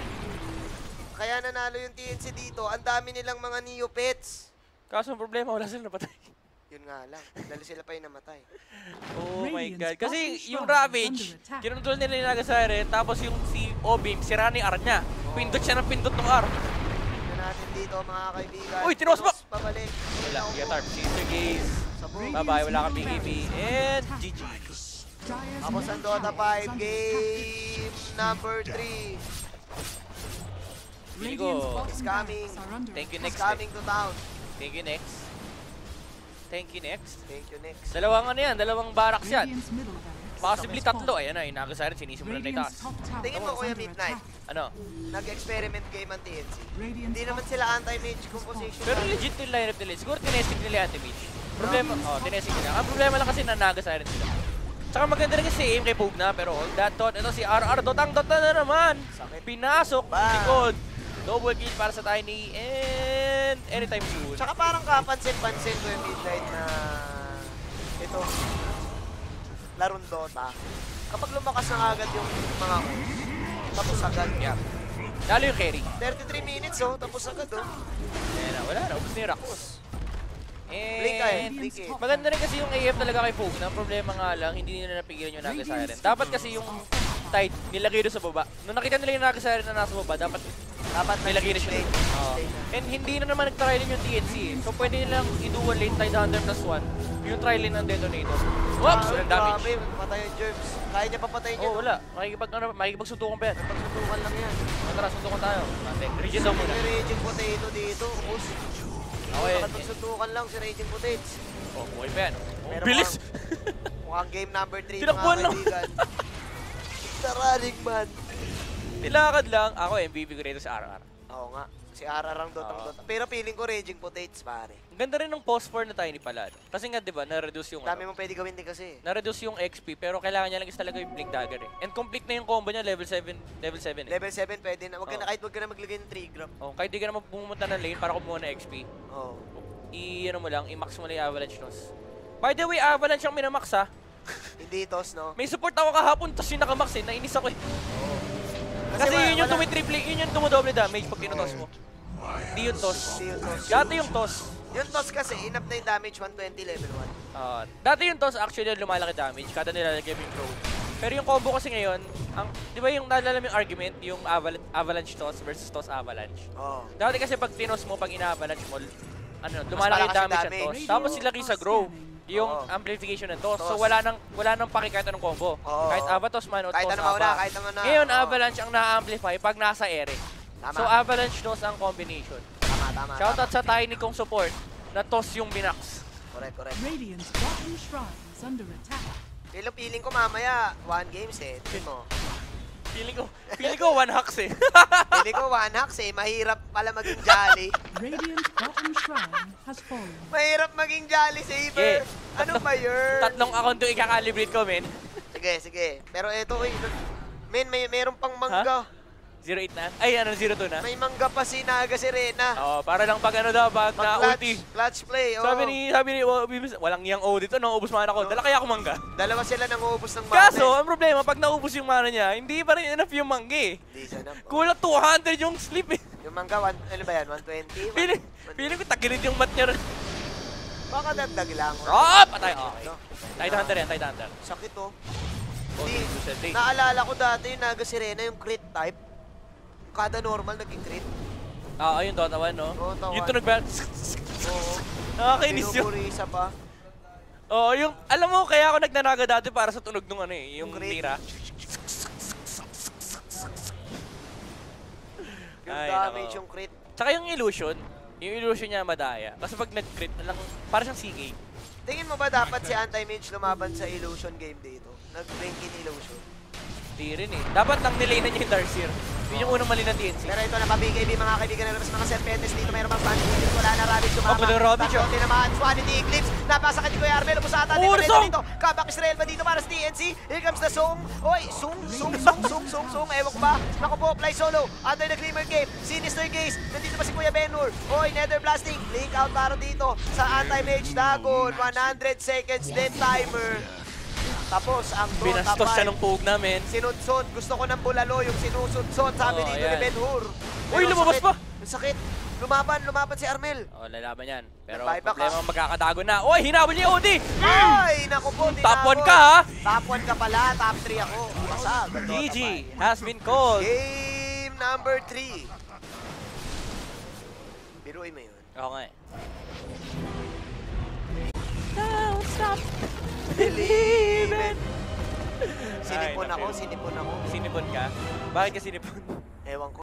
Ang dami nilang mga Neopets. Kaso ang problema, wala silang napatay. Yun nga lang. Dahil sila pa yung namatay. Oh my god. Kasi yung Ravage, kinontrol nila yung Haga Siren, tapos yung si Obim, sira ni R niya. Pindot siya ng pindot ng R. Tignan natin dito mga kaibigan. Uy, tinosbak! Pabalik. Wala, Yatarp, Sister Gaze. Bye-bye, wala kang BKB. And GG. Tapos ang Dota 5 game number 3 Feeling ko, is coming. thank you Is next. coming to town. Thank you next. Thank you next. Dalawang barracks yan. Possibly tatlo. Ayan na, yung Haga Siren, sinisimulan na itaas. Tingin mo Kuya Midnight, Ano? nag-experiment game ang TNC. Hindi naman sila anti-mage composition. Pero legit yung lineup nila. Siguro tinesting nila yung anti-mage. Problema, tinesting nila. Ang problema lang kasi na Haga Siren sila. Tsaka maganda rin kasi aim kay Pogue na, pero hold that thought. Ito si RR, dotang na naman. Pinasok, likod. Double kill para sa Tiny, and anytime soon. Tsaka parang kapansin-pansin ko yung Midnight na ito, larong Dota. Kapag lumakas na agad yung mga ult, tapos agad. Yeah. Lalo yung carry. 33 minutes tapos agad Ayan na, wala na, ubus na yung Rax. Blink eh, blink eh. Maganda rin kasi yung AF talaga kay Pogue. Ang problema nga lang, hindi nila napigilan yung Haga Siren. Dapat kasi yung tide nilagay doon sa baba. Nung nakita nila yung Haga Siren na nasa baba, dapat nilagay na siya. And hindi na naman nag-try din yung TNC. So pwede nilang i-dual lane tide under plus 1. Yung try lane ng detonator. Whoops! Walang damage. Grabe, patay yung Jerks. Kaya niya papatayin yun. Oh, wala. Makikipagsuntukan pa yan. Pagsuntukan lang yan. Tara, suntukan tayo. Regen daw muna. Si Raging Potato dito. Ubus. Okay. Nakapagsuntukan lang si Raging Potato. Oh, buhay pa yan. Oh, Pero bilis! Mukhang game number 3, Tinakbuhan mga lang. kaibigan. The running man. Nilakad lang. Ako, MVP ko rito sa RR. Oo nga. Si Ararang dotang-dota. Pero feeling ko Raging Potates, pare. Ang ganda rin ng post 4 na Tiny pala. Kasi nga, di ba, na-reduce yung, Dami mong pwede gawin din kasi. na-reduce yung XP, pero kailangan niya lang is talaga yung Blink Dagger eh. And complete na yung combo niya, level 7 eh. Level 7 pwede na. Wag ka Oo. na, kahit wag ka na maglagay ng 3 gram. Oh, kahit di ka naman pumunta ng lane para kumuha ng XP, Oo. ano mo lang, i-max mo lang yung Avalanche Toss. By the way, Avalanche ang minamax ha. Hindi tos, no? May support ako kahapon, tapos yung nakamax eh, nainis ako eh. Kasi wala- yun yung wala- tumitriple, yun yung tumodoble damage pag tinutos mo. Hindi yung toss. Hindi yung toss. Dati yung toss. Yung toss kasi, enough na yung damage 120 level 1. Dati yung toss actually yung lumalaki damage kada nilalagay mo yung throw. Pero yung combo kasi ngayon, di ba yung naalala mo yung argument, yung avalanche toss versus toss avalanche. Oo. Dati kasi pag tinos mo, pag ina-avalanche mo, lumalaki yung malakas yung damage ng damage. toss. Tapos silaki sa grow, yung Oo. amplification ng toss. So Toss. wala nang paki kahit anong combo. Oo. Kahit avatos man o Kahit toss ano mauna, ava. kahit ano na. Ngayon, Oo. avalanche ang na-amplify pag nasa ere. Tama. So avalanche toss ang combination. Tama. Shoutout sa Tiny kong support na toss yung binax. Correct. Radiant's bottom shrine is under attack. Pero feeling ko mamaya, 1 games eh. Tignan mo. Feeling ko one hacks eh. Feeling ko 1 hacks eh. Mahirap pala maging jolly. Radiant's bottom shrine has fallen. Mahirap maging jolly, Saber. Ano ba yun? Tatlong account yung ikakalibrate ko, men. Sige. Pero eto, men, meron pang mangga. 0-8 na? Ay, 0-2 na? May mangga pa si Naga Serena. Oo, para lang pag pag na ulti. Clutch play, oh. Sabi ni walang yang O dito, naubos mana ko. Dala kaya ako mangga. Dalawa sila nang uubos ng mana. Kaso, ang problema, pag naubos yung mana niya, hindi pa rin enough yung mangga eh. Hindi siya na. Kulang 200 yung sleep eh. Yung mangga, ano ba yan? 120? Feeling ko tagilid yung mat niya rin. Baka dagdag lang. Patay. Okay. No? Tight hunter yan, tight hunter. Sakit, oh. Oh, Hindi. Hindi. Naalala ko dati yung Naga Serena, yung crit type. Kada normal naging crit. Ayun, Dota 1, no? Dota 1. Yung tunog ba? Oo. Nakakainis yun. Binuburi pa. Oo, yung, alam mo, kaya ako nagnanaga dati para sa tunog nung ano eh, yung Crit. tira. Yung Ay, damage, nako. yung crit. Tsaka yung illusion niya madaya. Kasi pag nag-crit, para siyang CK. Tingin mo ba dapat si Anti-Mage lumaban sa Illusion game dito? Nag-rank in Illusion. Di rin eh. Dapat nang nilay na niya yung Darkseer. Yun yung unang mali ng TNC. Pero ito na pa-BKB mga kaibigan na mga serpentes dito. Mayroon mga Banshee. Wala na Ravage sumama. Wala na Ravage, Tatlo tinamaan. Swanity Eclipse. Napasakit ni Kuya Armel. Ubusata. Oh, Di Song! dito. Comeback Israel ba dito para sa TNC? Here comes the Song. Oy, Sung. Ewan ko ba? Naku po, fly solo. Under the Glimmer Cape. Sinister Gaze. Nandito pa si Kuya Benur. Oy, Nether Blasting. Blink out para dito sa Anti-Mage Dagon. 100 seconds dead timer. Tapos ang Dota Binastos siya 5. ng puog namin. Sinudsod. Gusto ko ng bulalo yung sinusudsod. Sabi Oo, dito ni ayan. Ben Hur. Uy, Pero lumabas sakit. pa! Ang sakit. Lumaban si Armel. Lalaban yan. Pero Nag-buyback, problema magkakadago na. Uy, hinabol niya yung OD! Ay, naku po. Top 1 tinapon. ka ha! Top 1 ka pala. Top 3 ako. Basag. GG has been called. Game number 3. Biruin mo yun. Oo nga eh. Don't stop believing. Sinipon Ay, ako. naku. Sinipon ako. Sinipon ka? Bakit ka sinipon? Ewan ko.